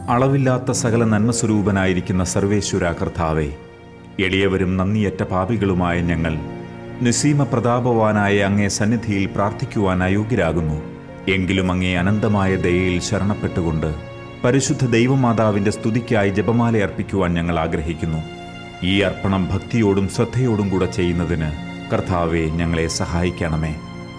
അളവില്ലാത്ത സകല നന്മസ്വരൂപനായിരിക്കുന്ന സർവേശ്വര കർത്താവേ, എളിയവരും നന്ദിയറ്റ പാപികളുമായ ഞങ്ങൾ നിസ്സീമ പ്രതാപവാനായ അങ്ങേ സന്നിധിയിൽ പ്രാർത്ഥിക്കുവാൻ അയോഗ്യരാകുന്നു. എങ്കിലും അങ്ങേ അനന്തമായ ദയയിൽ ശരണപ്പെട്ടുകൊണ്ട് പരിശുദ്ധ ദൈവമാതാവിൻ്റെ സ്തുതിക്കായി ജപമാല അർപ്പിക്കുവാൻ ഞങ്ങൾ ആഗ്രഹിക്കുന്നു. ഈ അർപ്പണം ഭക്തിയോടും ശ്രദ്ധയോടും കൂടെ ചെയ്യുന്നതിന് കർത്താവെ ഞങ്ങളെ സഹായിക്കണമേ.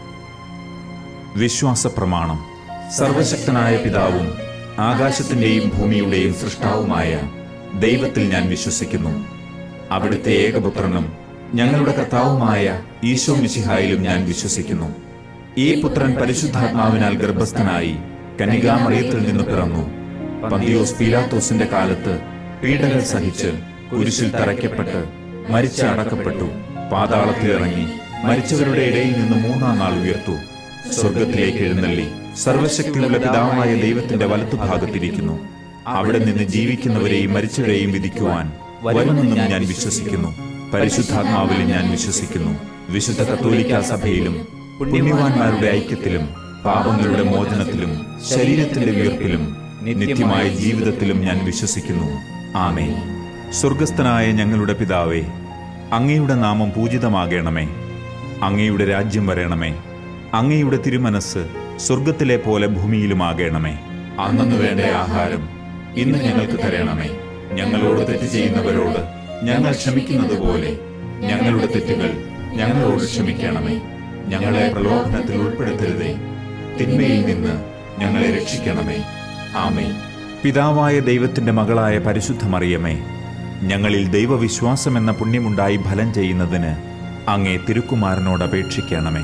വിശ്വാസ പ്രമാണം. സർവശക്തനായ പിതാവും ആകാശത്തിൻ്റെയും ഭൂമിയുടെയും സൃഷ്ടാവുമായ ദൈവത്തിൽ ഞാൻ വിശ്വസിക്കുന്നു. അവിടുത്തെ ഏകപുത്രനും ഞങ്ങളുടെ കർത്താവുമായ ഈശോ മിശിഹായിലും ഞാൻ വിശ്വസിക്കുന്നു. ഈ പുത്രൻ പരിശുദ്ധാത്മാവിനാൽ ഗർഭസ്ഥനായി കന്യകാമറിയത്തിൽ നിന്ന് പിറന്നു. പന്തിയോസ് പീലാത്തോസിന്റെ കാലത്ത് പീഡകൾ സഹിച്ച് കുരിശിൽ തറയ്ക്കപ്പെട്ട് മരിച്ച് അടക്കപ്പെട്ടു. പാതാളത്തിലിറങ്ങി മരിച്ചവരുടെ ഇടയിൽ നിന്ന് മൂന്നാം നാൾ ഉയർത്തു. സ്വർഗത്തിലേക്ക് എഴുന്നള്ളി സർവശക്തിയുള്ള പിതാവായ ദൈവത്തിന്റെ വലത്തുഭാഗത്തിരിക്കുന്നു. അവിടെ നിന്ന് ജീവിക്കുന്നവരെയും മരിച്ചവരെയും വിധിക്കുവാൻ വരുമെന്നും ഞാൻ വിശ്വസിക്കുന്നു. പരിശുദ്ധാത്മാവിൽ ഞാൻ വിശ്വസിക്കുന്നു. വിശുദ്ധ കത്തോലിക്കാ സഭയിലും പുണ്യവാന്മാരുടെ ഐക്യത്തിലും പാപങ്ങളുടെ മോചനത്തിലും ശരീരത്തിന്റെ ഉയർപ്പിലും നിത്യമായ ജീവിതത്തിലും ഞാൻ വിശ്വസിക്കുന്നു. ആമേൻ. സ്വർഗസ്ഥനായ ഞങ്ങളുടെ പിതാവേ, അങ്ങയുടെ നാമം പൂജിതമാകണമേ. അങ്ങയുടെ രാജ്യം വരണമേ. അങ്ങയുടെ തിരുമനസ് സ്വർഗത്തിലെ പോലെ ഭൂമിയിലുമാകണമേ. അന്നു വേണ്ട ആഹാരം ഇന്ന് ഞങ്ങൾക്ക് തരണമേ. ഞങ്ങളോട് തെറ്റ് ചെയ്യുന്നവരോട് ഞങ്ങൾ ക്ഷമിക്കുന്നത് പോലെ ഞങ്ങളുടെ തെറ്റുകൾ ഞങ്ങളോട് ക്ഷമിക്കണമേ. ഞങ്ങളെ പ്രലോഭനത്തിൽ ഉൾപ്പെടുത്തരുതേ, തിന്മയിൽ നിന്ന് ഞങ്ങളെ രക്ഷിക്കണമേ. ആമേൻ. പിതാവായ ദൈവത്തിന്റെ മകളായ പരിശുദ്ധ മറിയമേ, ഞങ്ങളിൽ ദൈവവിശ്വാസം എന്ന പുണ്യമുണ്ടായി ഫലം ചെയ്യുന്നതിന് അങ്ങേ തിരുക്കുമാരനോട് അപേക്ഷിക്കണമേ.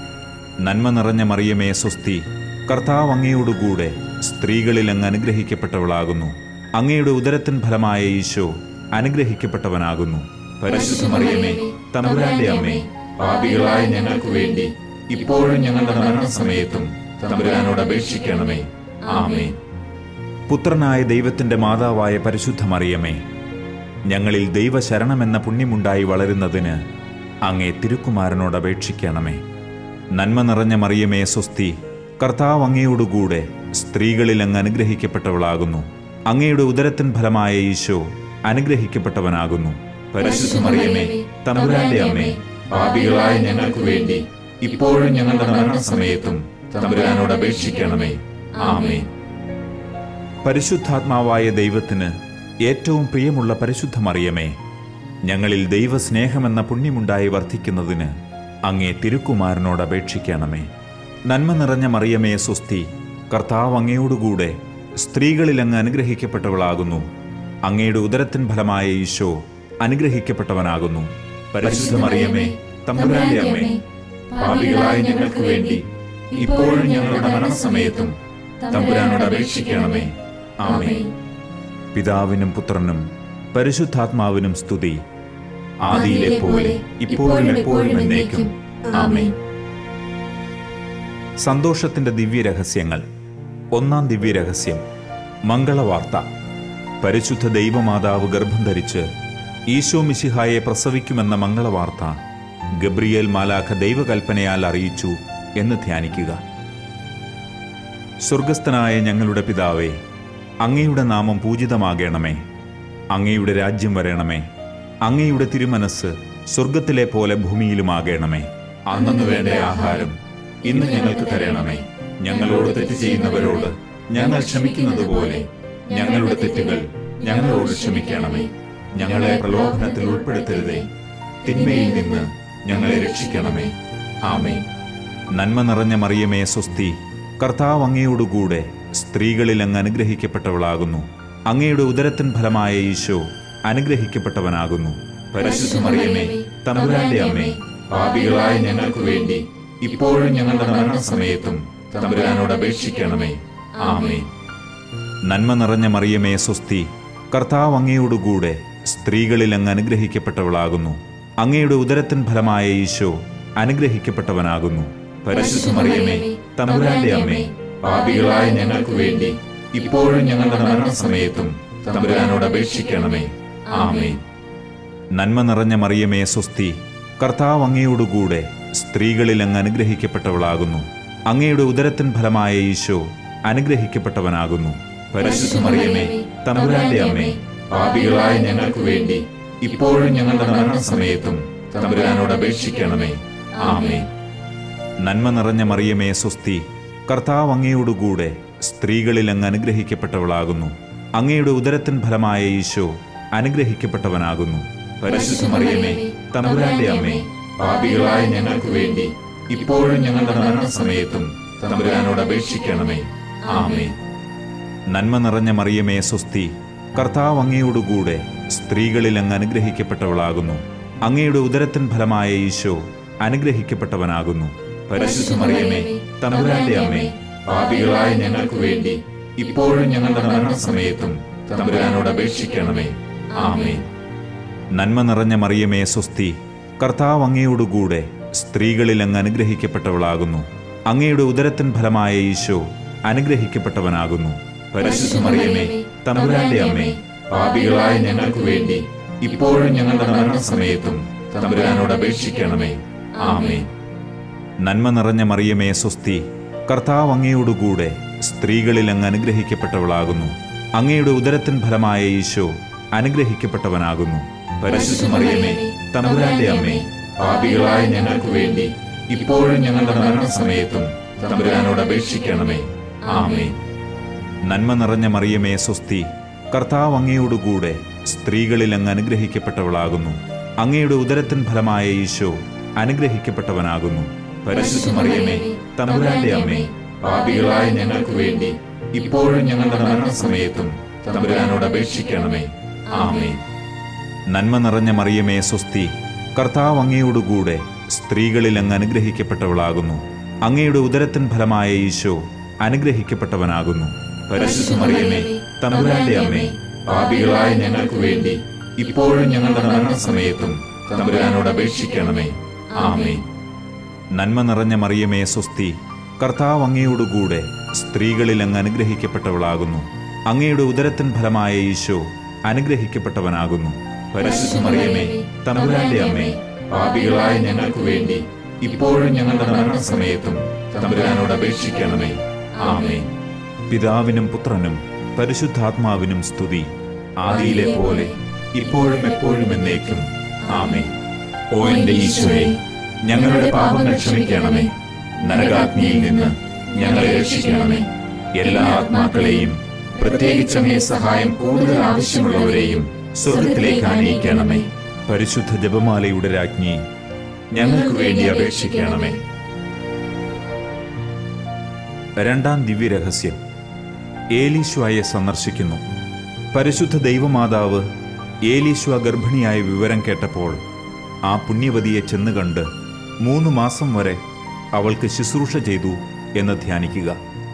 നന്മ നിറഞ്ഞ മറിയമേ സ്വസ്തി, കർത്താവ് അങ്ങയോടുകൂടെ സ്ത്രീകളിൽ അങ്ങ് അനുഗ്രഹിക്കപ്പെട്ടവളാകുന്നു. അങ്ങയുടെ ഉദരത്തിൻ ഫലമായ ഈശോ അനുഗ്രഹിക്കപ്പെട്ടവനാകുന്നു. പരിശുദ്ധ മറിയമേ, തമ്പുരാന്റെ അമ്മേ, പാപികളായ ഞങ്ങൾക്ക് വേണ്ടി ഇപ്പോഴും ഞങ്ങളുടെ മരണസമയത്തും തമ്പുരാനോട് അപേക്ഷിക്കണമേ. ആമേൻ. പുത്രനായ ദൈവത്തിന്റെ മാതാവായ പരിശുദ്ധ മറിയമേ, ഞങ്ങളിൽ ദൈവശരണമെന്ന പുണ്യമുണ്ടായി വളരുന്നതിന് അങ്ങേ തിരുക്കുമാരനോട് അപേക്ഷിക്കണമേ. നന്മ നിറഞ്ഞ മറിയമേ സ്വസ്തി, കർത്താവ് അങ്ങയോടുകൂടെ സ്ത്രീകളിൽ അങ്ങ് അനുഗ്രഹിക്കപ്പെട്ടവളാകുന്നു. അങ്ങയുടെ ഉദരത്തിൻ ഫലമായ ഈശോ അനുഗ്രഹിക്കപ്പെട്ടവനാകുന്നു. പരിശുദ്ധ മറിയമേ, തമ്പുരാന്റെ അമ്മേ, പാപികളായ ഞങ്ങൾക്ക് വേണ്ടി ഇപ്പോഴും ഞങ്ങളുടെ മരണസമയത്തും തമ്പുരാനോട് അപേക്ഷിക്കണമേ. ആമേൻ. പരിശുദ്ധാത്മാവായ ദൈവത്തിന് ഏറ്റവും പ്രിയമുള്ള പരിശുദ്ധ മറിയമേ, ഞങ്ങളിൽ ദൈവസ്നേഹമെന്ന പുണ്യമുണ്ടായി വർദ്ധിക്കുന്നതിന് അങ്ങേ തിരുക്കുമാരനോട് അപേക്ഷിക്കണമേ. നന്മ നിറഞ്ഞ മറിയമേ സ്വസ്തി, കർത്താവ് അങ്ങയോടുകൂടെ സ്ത്രീകളിൽ അങ്ങ് അനുഗ്രഹിക്കപ്പെട്ടവളാകുന്നു. അങ്ങയുടെ ഉദരത്തിൻ ഫലമായ ഈശോ അനുഗ്രഹിക്കപ്പെട്ടവനാകുന്നു. പരിശുദ്ധ മറിയമേ, തമ്പുരാന്റെ അമ്മേ, പാപികളായ ഞങ്ങൾക്ക് വേണ്ടി ഇപ്പോഴും ഞങ്ങളുടെ മരണസമയത്തും തമ്പുരാനോട് അപേക്ഷിക്കണമേ. ആമേൻ. പിതാവിനും പുത്രനും പരിശുദ്ധാത്മാവിനും സ്തുതി, ആദിയിലെ പോലെ ഇപ്പോഴും എപ്പോഴും എന്നേക്കും. ആമേൻ. സന്തോഷത്തിന്റെ ദിവ്യരഹസ്യങ്ങൾ. ഒന്നാം ദിവ്യരഹസ്യം, മംഗളവാർത്ത. പരിശുദ്ധ ദൈവമാതാവ് ഗർഭം ധരിച്ച് ഈശോ മിശിഹായെ പ്രസവിക്കുമെന്ന മംഗളവാർത്ത ഗബ്രിയേൽ മാലാഖ ദൈവകൽപ്പനയാൽ അറിയിച്ചു എന്ന് ധ്യാനിക്കുക. സ്വർഗസ്ഥനായ ഞങ്ങളുടെ പിതാവേ, അങ്ങയുടെ നാമം പൂജിതമാകണമേ. അങ്ങയുടെ രാജ്യം വരണമേ. അങ്ങയുടെ തിരുമനസ് സ്വർഗത്തിലെ പോലെ ഭൂമിയിലുമാകണമേ. അന്നു വേണ്ട ആഹാരം ഇന്ന് ഞങ്ങൾക്ക് തരണമേ. ഞങ്ങളോട് തെറ്റ് ചെയ്യുന്നവരോട് ഞങ്ങൾ ക്ഷമിക്കുന്നത് പോലെ ഞങ്ങളുടെ തെറ്റുകൾ ഞങ്ങളോട് ക്ഷമിക്കണമേ. ഞങ്ങളെ പ്രലോഭനത്തിൽ ഉൾപ്പെടുത്തരുതേ, തിന്മയിൽ നിന്ന് ഞങ്ങളെ രക്ഷിക്കണമേ. ആമേൻ. നന്മ നിറഞ്ഞ മറിയമേ സ്വസ്തി, കർത്താവ് അങ്ങയോടുകൂടെ സ്ത്രീകളിൽ അങ്ങ് അനുഗ്രഹിക്കപ്പെട്ടവളാകുന്നു. അങ്ങയുടെ ഉദരത്തിൻ ഫലമായ ഈശോ അനുഗ്രഹിക്കപ്പെട്ടവനാകുന്നു. പരിശുദ്ധ മറിയമേ, തമ്പുരാന്റെ അമ്മേ, പാപികളായ ഞങ്ങൾക്ക് വേണ്ടി ഇപ്പോഴും ഞങ്ങളുടെ മരണസമയത്തും തമ്പുരാനോട് അപേക്ഷിക്കണമേ. ആമേൻ. നന്മ നിറഞ്ഞ മറിയമേ സ്വസ്തി, കർത്താവ് അങ്ങയോടുകൂടെ സ്ത്രീകളിൽ അങ്ങ് അനുഗ്രഹിക്കപ്പെട്ടവളാകുന്നു. അങ്ങയുടെ ഉദരത്തിൻ ഫലമായ ഈശോ അനുഗ്രഹിക്കപ്പെട്ടവനാകുന്നു. പരിശുദ്ധ മറിയമേ, തമ്പുരാന്റെ അമ്മേ, പാപികളായ ഞങ്ങൾക്ക് വേണ്ടി ഇപ്പോഴും ഞങ്ങളുടെ മരണസമയത്തും തമ്പുരാനോട് അപേക്ഷിക്കണമേ. ആമേൻ. നന്മ നിറഞ്ഞ മറിയമേ സ്വസ്തി, കർത്താവ് അങ്ങയോടുകൂടെ സ്ത്രീകളിൽ അങ്ങ് അനുഗ്രഹിക്കപ്പെട്ടവളാകുന്നു. അങ്ങയുടെ ഉദരത്തിൻ ഫലമായ ഈശോ അനുഗ്രഹിക്കപ്പെട്ടവനാകുന്നു. പരിശുദ്ധ മറിയമേ തമ്പുരാന്റെ അമ്മേ, പാപികളായ ഞങ്ങൾക്ക് വേണ്ടി ഇപ്പോഴും ഞങ്ങളുടെ മരണസമയത്തും തമ്പുരാനോട് അപേക്ഷിക്കണമേ. ആമേൻ. നന്മ നിറഞ്ഞ മറിയമേ സ്വസ്തി, കർത്താവ് അങ്ങയോടുകൂടെ സ്ത്രീകളിൽ അങ്ങ് അനുഗ്രഹിക്കപ്പെട്ടവളാകുന്നു. അങ്ങയുടെ ഉദരത്തിൻ ഫലമായ ഈശോ അനുഗ്രഹിക്കപ്പെട്ടവനാകുന്നു. പരിശുദ്ധ മറിയമേ തമ്പുരാന്റെ അമ്മേ, പാപികളായ ഞങ്ങൾക്ക് വേണ്ടി ഇപ്പോഴും ഞങ്ങളുടെ മരണസമയത്തും തമ്പുരാനോട് അപേക്ഷിക്കണമേ. ആമേൻ. നന്മ നിറഞ്ഞ മറിയമേ സ്വസ്തി, കർത്താവ് അങ്ങയോടുകൂടെ സ്ത്രീകളിൽ അങ്ങ് അനുഗ്രഹിക്കപ്പെട്ടവളാകുന്നു. അങ്ങയുടെ ഉദരത്തിൻ ഫലമായ ഈശോ അനുഗ്രഹിക്കപ്പെട്ടവനാകുന്നു. പരിശുദ്ധ മറിയമേ തമ്പുരാന്റെ അമ്മേ, പാപികളായ ഞങ്ങൾക്ക് വേണ്ടി ഇപ്പോഴും ഞങ്ങളുടെ മരണസമയത്തും തമ്പുരാനോട് അപേക്ഷിക്കണമേ. ആമേൻ. നന്മ നിറഞ്ഞ മറിയമേ സ്വസ്തി, കർത്താവ് അങ്ങയോടുകൂടെ സ്ത്രീകളിൽ അങ്ങ് അനുഗ്രഹിക്കപ്പെട്ടവളാകുന്നു. അങ്ങയുടെ ഉദരത്തിൻ ഫലമായ ഈശോ അനുഗ്രഹിക്കപ്പെട്ടവനാകുന്നു. പരിശുദ്ധ മറിയമേ തമ്പുരാന്റെ അമ്മേ, പാപികളായ ഞങ്ങൾക്ക് വേണ്ടി ഇപ്പോഴും ഞങ്ങളുടെ മരണസമയത്തും തമ്പുരാനോട് അപേക്ഷിക്കണമേ. ആമേൻ. നന്മ നിറഞ്ഞ മറിയമേ സ്വസ്തി, കർത്താവ് അങ്ങയോടുകൂടെ സ്ത്രീകളിൽ അങ്ങ് അനുഗ്രഹിക്കപ്പെട്ടവളാകുന്നു. അങ്ങയുടെ ഉദരത്തിൻ ഫലമായ ഈശോ അനുഗ്രഹിക്കപ്പെട്ടവനാകുന്നു. പരിശുദ്ധ മറിയമേ തമ്പുരാന്റെ അമ്മേ, പാപികളായ ഞങ്ങൾക്ക് വേണ്ടി ഇപ്പോഴും ഞങ്ങളുടെ മരണസമയത്തും തമ്പുരാനോട് അപേക്ഷിക്കണമേ. ആമേൻ. നന്മ നിറഞ്ഞ മറിയമേ സ്വസ്തി, കർത്താവ് അങ്ങയോടുകൂടെ സ്ത്രീകളിൽ അങ്ങ് അനുഗ്രഹിക്കപ്പെട്ടവളാകുന്നു. അങ്ങയുടെ ഉദരത്തിൻ ഫലമായ ഈശോ അനുഗ്രഹിക്കപ്പെട്ടവനാകുന്നു. പരിശുദ്ധ മറിയമേ തമ്പുരാന്റെ അമ്മേ, പാപികളായ ഞങ്ങൾക്ക് വേണ്ടി ഇപ്പോഴും ഞങ്ങളുടെ മരണസമയത്തും തമ്പുരാനോട് അപേക്ഷിക്കണമേ. ആമേൻ. നന്മ നിറഞ്ഞ മറിയമേ സ്വസ്തി, കർത്താവ് അങ്ങയോടുകൂടെ സ്ത്രീകളിൽ അങ്ങ് അനുഗ്രഹിക്കപ്പെട്ടവളാകുന്നു. അങ്ങയുടെ ഉദരത്തിൻ ഫലമായ ഈശോ അനുഗ്രഹിക്കപ്പെട്ടവനാകുന്നു. പരിശുദ്ധ മറിയമേ തമ്പുരാന്റെ അമ്മേ, പാപികളായ ഞങ്ങൾക്ക് വേണ്ടി ഇപ്പോഴും ഞങ്ങളുടെ മരണസമയത്തും തമ്പുരാനോട് അപേക്ഷിക്കണമേ. ആമേൻ. നന്മ നിറഞ്ഞ മറിയമേ സ്വസ്തി, കർത്താവ് അങ്ങയോടുകൂടെ സ്ത്രീകളിൽ അങ്ങ് അനുഗ്രഹിക്കപ്പെട്ടവളാകുന്നു. അങ്ങയുടെ ഉദരത്തിൻ ഫലമായ ഈശോ അനുഗ്രഹിക്കപ്പെട്ടവനാകുന്നു. പരിശുദ്ധ മറിയമേ തമ്പുരാന്റെ അമ്മേ, പാപികളായ ഞങ്ങൾക്ക് വേണ്ടി ഇപ്പോഴും ഞങ്ങളുടെ മരണസമയത്തും തമ്പുരാനോട് അപേക്ഷിക്കണമേ. ആമേൻ. പിതാവിനും പുത്രനും പരിശുദ്ധാത്മാവിനും സ്തുതി, ആദിയിലെ പോലെ ഇപ്പോഴും എപ്പോഴും എന്നേക്കും. ആമേൻ. ഓ എന്റെ ഈശോയെ, ഞങ്ങളുടെ പാപങ്ങൾ ക്ഷമിക്കണമേ. നരകാഗ്നിയിൽ നിന്ന് ഞങ്ങളെ രക്ഷിക്കണമേ. എല്ലാ ആത്മാക്കളെയും, പ്രത്യേകിച്ച് അങ്ങേ സഹായം കൂടുതൽ ആവശ്യമുള്ളവരെയും സ്വർഗത്തിലേക്ക് ആനയിക്കണമേ. പരിശുദ്ധ ജപമാലയുടെ രാജ്ഞി, ഞങ്ങൾക്ക് വേണ്ടി അപേക്ഷിക്കണമേ. രണ്ടാം ദിവ്യരഹസ്യം, ഏലീശ്വയെ സന്ദർശിക്കുന്നു. പരിശുദ്ധ ദൈവമാതാവ് ഏലീശ്വ ഗർഭിണിയായ വിവരം കേട്ടപ്പോൾ ആ പുണ്യവതിയെ ചെന്ന് കണ്ട് 3 മാസം വരെ അവൾക്ക് ശുശ്രൂഷ ചെയ്തു എന്ന് ധ്യാനിക്കുക.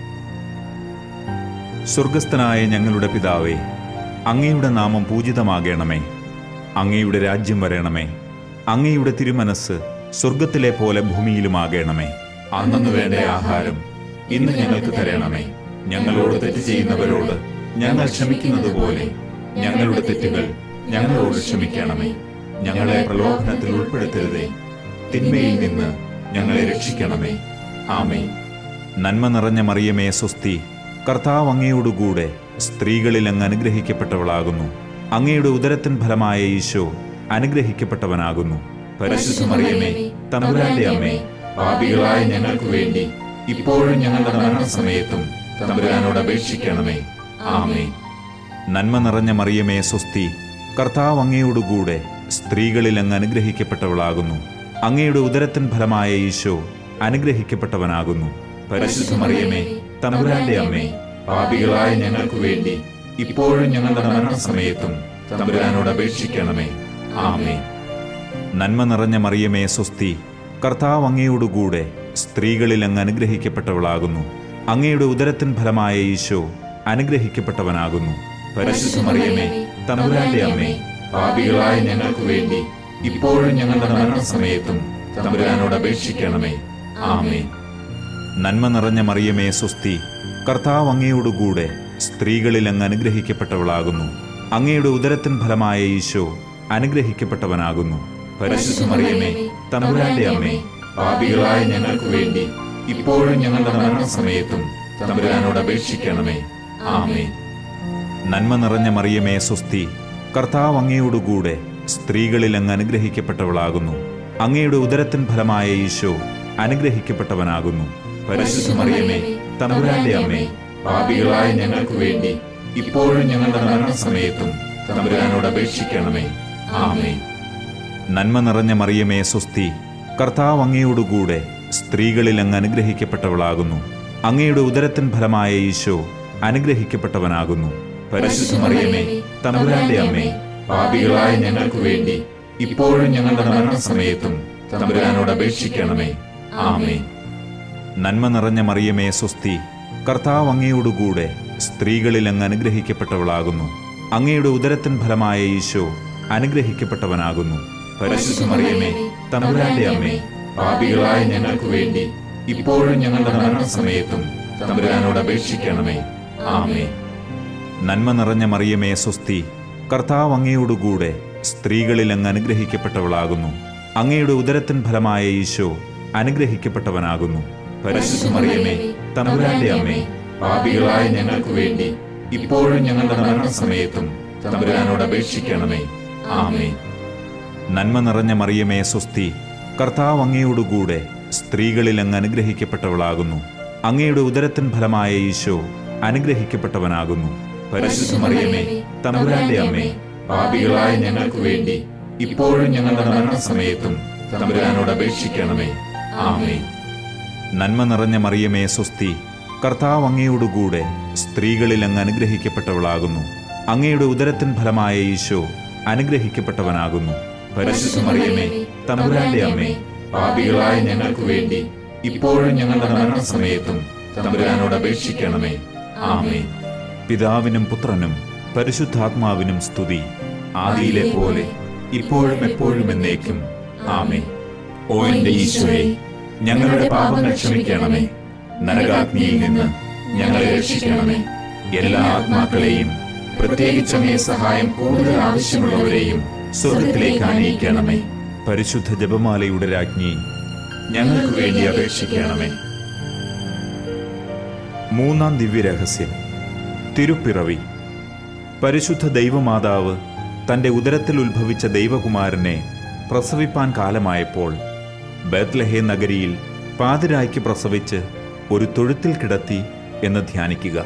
സ്വർഗസ്ഥനായ ഞങ്ങളുടെ പിതാവേ, അങ്ങയുടെ നാമം പൂജിതമാകണമേ. അങ്ങയുടെ രാജ്യം വരണമേ. അങ്ങയുടെ തിരുമനസ് സ്വർഗത്തിലെ പോലെ ഭൂമിയിലുമാകണമേ. അന്നന്ന് വേണ്ട ആഹാരം ഇന്ന് ഞങ്ങൾക്ക് തരണമേ. ഞങ്ങളോട് തെറ്റ് ചെയ്യുന്നവരോട് ഞങ്ങൾ ക്ഷമിക്കുന്നത് പോലെ ഞങ്ങളുടെ തെറ്റുകൾ ഞങ്ങളോട് ക്ഷമിക്കണമേ. ഞങ്ങളെ പ്രലോഭനത്തിൽ ഉൾപ്പെടുത്തരുതേ, തിന്മയിൽ നിന്ന് ഞങ്ങളെ രക്ഷിക്കണമേ. ആമേൻ. നന്മ നിറഞ്ഞ മറിയമേ സ്വസ്തി, കർത്താവ് അങ്ങയോടുകൂടെ സ്ത്രീകളിൽ അങ്ങ് അനുഗ്രഹിക്കപ്പെട്ടവളാകുന്നു. അങ്ങയുടെ ഉദരത്തിൻ ഫലമായ ഈശോ അനുഗ്രഹിക്കപ്പെട്ടവനാകുന്നു. പരിശുദ്ധ മറിയമേ തമ്പുരാന്റെ അമ്മേ, പാപികളായ ഞങ്ങൾക്ക് വേണ്ടി ഇപ്പോഴും ഞങ്ങളുടെ മരണസമയത്തും തമ്പുരാനോട് അപേക്ഷിക്കണമേ. ആമേൻ. നന്മ നിറഞ്ഞ മറിയമേ സ്വസ്തി, കർത്താവ് അങ്ങയോടുകൂടെ സ്ത്രീകളിൽ അങ്ങ് അനുഗ്രഹിക്കപ്പെട്ടവളാകുന്നു. അങ്ങയുടെ ഉദരത്തിൻ ഫലമായ ഈശോ അനുഗ്രഹിക്കപ്പെട്ടവനാകുന്നു. പരിശുദ്ധ മറിയമേ തമ്പുരാന്റെ അമ്മേ, പാപികളായ ഞങ്ങൾക്ക് വേണ്ടി ഇപ്പോഴും ഞങ്ങളുടെ മരണസമയത്തും തമ്പുരാനോട് അപേക്ഷിക്കണമേ. ആമേൻ. നന്മ നിറഞ്ഞ മറിയമേ സ്വസ്തി, കർത്താവ് അങ്ങയോടുകൂടെ സ്ത്രീകളിൽ അങ്ങ് അനുഗ്രഹിക്കപ്പെട്ടവളാകുന്നു. അങ്ങയുടെ ഉദരത്തിൻ ഫലമായ ഈശോ അനുഗ്രഹിക്കപ്പെട്ടവനാകുന്നു. പരിശുദ്ധ മറിയമേ തമ്പുരാന്റെ അമ്മേ, പാപികളായ ഞങ്ങൾക്ക് വേണ്ടി ഇപ്പോഴും ഞങ്ങളുടെ മരണസമയത്തും തമ്പുരാനോട് അപേക്ഷിക്കണമേ. ആമേൻ. നന്മ നിറഞ്ഞ മറിയമേ സ്വസ്തി, കർത്താവ് അങ്ങയോടുകൂടെ സ്ത്രീകളിൽ അങ്ങ് അനുഗ്രഹിക്കപ്പെട്ടവളാകുന്നു. അങ്ങയുടെ ഉദരത്തിൻ ഫലമായ ഈശോ അനുഗ്രഹിക്കപ്പെട്ടവനാകുന്നു. പരിശുദ്ധ മറിയമേ തമ്പുരാന്റെ അമ്മേ, പാപികളായ ഞങ്ങൾക്ക് വേണ്ടി ഇപ്പോഴും ഞങ്ങളുടെ മരണസമയത്തും തമ്പുരാനോട് അപേക്ഷിക്കണമേ. ആമേൻ. നന്മ നിറഞ്ഞ മറിയമേ സ്വസ്തി, കർത്താവ് അങ്ങയോടുകൂടെ സ്ത്രീകളിൽ അങ്ങ് അനുഗ്രഹിക്കപ്പെട്ടവളാകുന്നു. അങ്ങയുടെ ഉദരത്തിൻ ഫലമായ ഈശോ അനുഗ്രഹിക്കപ്പെട്ടവനാകുന്നു. പരിശുദ്ധ മറിയമേ, തമ്പുരാന്റെ അമ്മേ, പാപികളായ ഞങ്ങൾക്ക് വേണ്ടി ഇപ്പോഴും ഞങ്ങളുടെ മരണസമയത്തും തമ്പുരാനോട് അപേക്ഷിക്കണമേ. ആമേൻ. നന്മ നിറഞ്ഞ മറിയമേ സ്വസ്തി, കർത്താവ് അങ്ങയോടുകൂടെ സ്ത്രീകളിൽ അങ്ങ് അനുഗ്രഹിക്കപ്പെട്ടവളാകുന്നു. അങ്ങയുടെ ഉദരത്തിൻ ഫലമായ ഈശോ അനുഗ്രഹിക്കപ്പെട്ടവനാകുന്നു. പരിശുദ്ധ മറിയമേ, തമ്പുരാന്റെ അമ്മേ, പാപികളായ ഞങ്ങൾക്ക് വേണ്ടി ഇപ്പോഴും ഞങ്ങളുടെ മരണസമയത്തും തമ്പുരാനോട് അപേക്ഷിക്കണമേ. ആമേൻ. നന്മ നിറഞ്ഞ മറിയമേ സ്വസ്തി, കർത്താവ് അങ്ങയോടുകൂടെ സ്ത്രീകളിൽ അങ്ങ് അനുഗ്രഹിക്കപ്പെട്ടവളാകുന്നു. അങ്ങയുടെ ഉദരത്തിൻ ഫലമായ ഈശോ അനുഗ്രഹിക്കപ്പെട്ടവനാകുന്നു. പരിശുദ്ധ മറിയമേ, തമ്പുരാന്റെ അമ്മേ, പാപികളായ ഞങ്ങൾക്ക് വേണ്ടി ഇപ്പോഴും ഞങ്ങളുടെ മരണസമയത്തും തമ്പുരാനോട് അപേക്ഷിക്കണമേ. ആമേൻ. നന്മ നിറഞ്ഞ മറിയമേ സ്വസ്തി, കർത്താവ് അങ്ങയോടുകൂടെ സ്ത്രീകളിൽ അങ്ങ് അനുഗ്രഹിക്കപ്പെട്ടവളാകുന്നു. അങ്ങയുടെ ഉദരത്തിൻ ഫലമായ ഈശോ അനുഗ്രഹിക്കപ്പെട്ടവനാകുന്നു. പരിശുദ്ധ മറിയമേ, തമ്പുരാന്റെ അമ്മേ, പാപികളായ ഞങ്ങൾക്ക് വേണ്ടി ഇപ്പോഴും ഞങ്ങളുടെ മരണസമയത്തും തമ്പുരാനോട് അപേക്ഷിക്കണമേ. ആമേൻ. നന്മ നിറഞ്ഞ മറിയമേ സ്വസ്തി, കർത്താവ് അങ്ങയോടുകൂടെ സ്ത്രീകളിൽ അങ്ങ് അനുഗ്രഹിക്കപ്പെട്ടവളാകുന്നു. അങ്ങയുടെ ഉദരത്തിൻ ഫലമായ ഈശോ അനുഗ്രഹിക്കപ്പെട്ടവനാകുന്നു. പരിശുദ്ധ മറിയമേ, തമ്പുരാന്റെ അമ്മേ, പാപികളായ ഞങ്ങൾക്ക് വേണ്ടി ഇപ്പോഴും ഞങ്ങളുടെ മരണസമയത്തും തമ്പുരാനോട് അപേക്ഷിക്കണമേ. ആമേൻ. നന്മ നിറഞ്ഞ മറിയമേ സ്വസ്തി, കർത്താവ് അങ്ങയോടുകൂടെ സ്ത്രീകളിൽ അങ്ങ് അനുഗ്രഹിക്കപ്പെട്ടവളാകുന്നു. അങ്ങയുടെ ഉദരത്തിൻ ഫലമായ ഈശോ അനുഗ്രഹിക്കപ്പെട്ടവനാകുന്നു. പരിശുദ്ധ മറിയമേ, തമ്പുരാന്റെ അമ്മേ, പാപികളായ ഞങ്ങൾക്ക് വേണ്ടി ഇപ്പോഴും ഞങ്ങളുടെ മരണസമയത്തും തമ്പുരാനോട് അപേക്ഷിക്കണമേ. ആമേൻ. പിതാവിനും പുത്രനും പരിശുദ്ധാത്മാവിനും സ്തുതി, ആദിയിലെ പോലെ ഇപ്പോഴും എപ്പോഴും എന്നേക്കും. ആമേൻ. ഓ എന്റെ ഈശോയെ, ഞങ്ങളുടെ പാപങ്ങൾ ക്ഷമിക്കണമേ. നരകാഗ്നിയിൽ നിന്ന് ഞങ്ങളെ രക്ഷിക്കണമേ. എല്ലാ ആത്മാക്കളെയും, പ്രത്യേകിച്ച് അങ്ങേ സഹായം കൂടുതൽ ആവശ്യമുള്ളവരെയും സ്വർഗത്തിലേക്ക് ആനയിക്കണമേ. പരിശുദ്ധ ജപമാലയുടെ രാജ്ഞി, ഞങ്ങൾക്ക് വേണ്ടി അപേക്ഷിക്കണമേ. മൂന്നാം ദിവ്യരഹസ്യം, തിരുപ്പിറവി. പരിശുദ്ധ ദൈവമാതാവ് തൻ്റെ ഉദരത്തിൽ ഉത്ഭവിച്ച ദൈവകുമാരനെ പ്രസവിപ്പാൻ കാലമായപ്പോൾ ബേത്ലഹേം നഗരിയിൽ പാതിരായ്ക്ക് പ്രസവിച്ച് ഒരു തൊഴുത്തിൽ കിടത്തി എന്ന് ധ്യാനിക്കുക.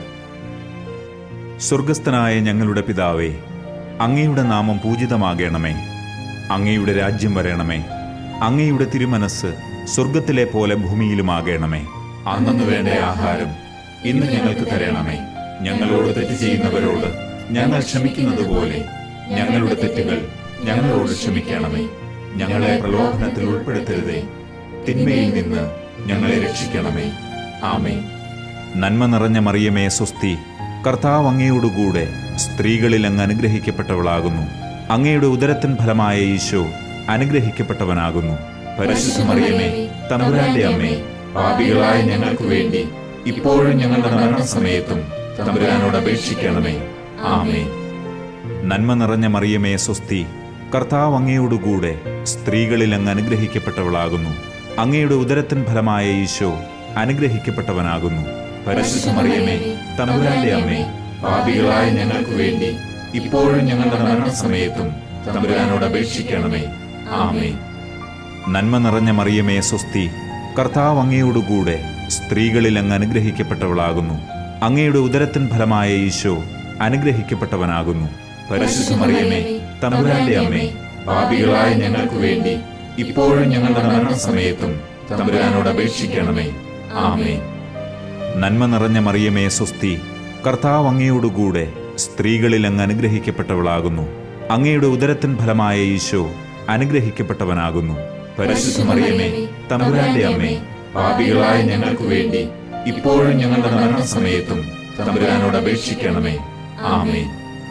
സ്വർഗസ്ഥനായ ഞങ്ങളുടെ പിതാവേ, അങ്ങയുടെ നാമം പൂജിതമാകണമേ. അങ്ങയുടെ രാജ്യം വരണമേ. അങ്ങയുടെ തിരുമനസ് സ്വർഗത്തിലെ പോലെ ഭൂമിയിലുമാകണമേ. അന്നന്ന് വേണ്ട ആഹാരം ഇന്ന് ഞങ്ങൾക്ക് തരണമേ. ഞങ്ങളോട് തെറ്റ് ചെയ്യുന്നവരോട് ഞങ്ങൾ ക്ഷമിക്കുന്നത് പോലെ ഞങ്ങളുടെ തെറ്റുകൾ ഞങ്ങളോട് ക്ഷമിക്കണമേ. ഞങ്ങളെ പ്രലോഭനത്തിൽ ഉൾപ്പെടുത്തരുതേ, തിന്മയിൽ നിന്ന് ഞങ്ങളെ രക്ഷിക്കണമേ. ആമേൻ. നന്മ നിറഞ്ഞ മറിയമേ സ്വസ്തി, കർത്താവ് അങ്ങയോടുകൂടെ സ്ത്രീകളിൽ അങ്ങ് അനുഗ്രഹിക്കപ്പെട്ടവളാകുന്നു. അങ്ങയുടെ ഉദരത്തിൻ ഫലമായ ഈശോ അനുഗ്രഹിക്കപ്പെട്ടവനാകുന്നു. പരിശുദ്ധ മറിയമേ, തമ്പുരാന്റെ അമ്മേ, പാപികളായ ഞങ്ങൾക്ക് വേണ്ടി ഇപ്പോഴും ഞങ്ങളുടെ മരണസമയത്തും തമ്പുരാനോട് അപേക്ഷിക്കണമേ. ആമേൻ. നന്മ നിറഞ്ഞ മറിയമേ സ്വസ്തി, കർത്താവ് അങ്ങയോടുകൂടെ സ്ത്രീകളിൽ അങ്ങ് അനുഗ്രഹിക്കപ്പെട്ടവളാകുന്നു. അങ്ങയുടെ ഉദരത്തിൻ ഫലമായ ഈശോ അനുഗ്രഹിക്കപ്പെട്ടവനാകുന്നു. പരിശുദ്ധ മറിയമേ, തമ്പുരാന്റെ അമ്മേ, പാപികളായ ഞങ്ങൾക്ക് വേണ്ടി ഇപ്പോഴും ഞങ്ങളുടെ മരണസമയത്തും തമ്പുരാനോട് അപേക്ഷിക്കണമേ. ആമേൻ. നന്മ നിറഞ്ഞ മറിയമേ സ്വസ്തി, കർത്താവ് അങ്ങയോടുകൂടെ സ്ത്രീകളിൽ അങ്ങ് അനുഗ്രഹിക്കപ്പെട്ടവളാകുന്നു. അങ്ങയുടെ ഉദരത്തിൻ ഫലമായ ഈശോ അനുഗ്രഹിക്കപ്പെട്ടവനാകുന്നു. പരിശുദ്ധ മറിയമേ, തമ്പുരാന്റെ അമ്മേ, പാപികളായ ഞങ്ങൾക്ക് വേണ്ടി ഇപ്പോഴും ഞങ്ങളുടെ മരണസമയത്തും തമ്പുരാനോട് അപേക്ഷിക്കണമേ. ആമേൻ. നന്മ നിറഞ്ഞ മറിയമേ സ്വസ്തി, കർത്താവ് അങ്ങയോടുകൂടെ സ്ത്രീകളിൽ അങ്ങ് അനുഗ്രഹിക്കപ്പെട്ടവളാകുന്നു. അങ്ങയുടെ ഉദരത്തിൻ ഫലമായ ഈശോ അനുഗ്രഹിക്കപ്പെട്ടവനാകുന്നു. പരിശുദ്ധ മറിയമേ, തമ്പുരാന്റെ അമ്മേ, പാപികളായ ഞങ്ങൾക്ക് വേണ്ടി ഇപ്പോഴും ഞങ്ങളുടെ മരണസമയത്തും തമ്പുരാനോട് അപേക്ഷിക്കണമേ. ആമേൻ.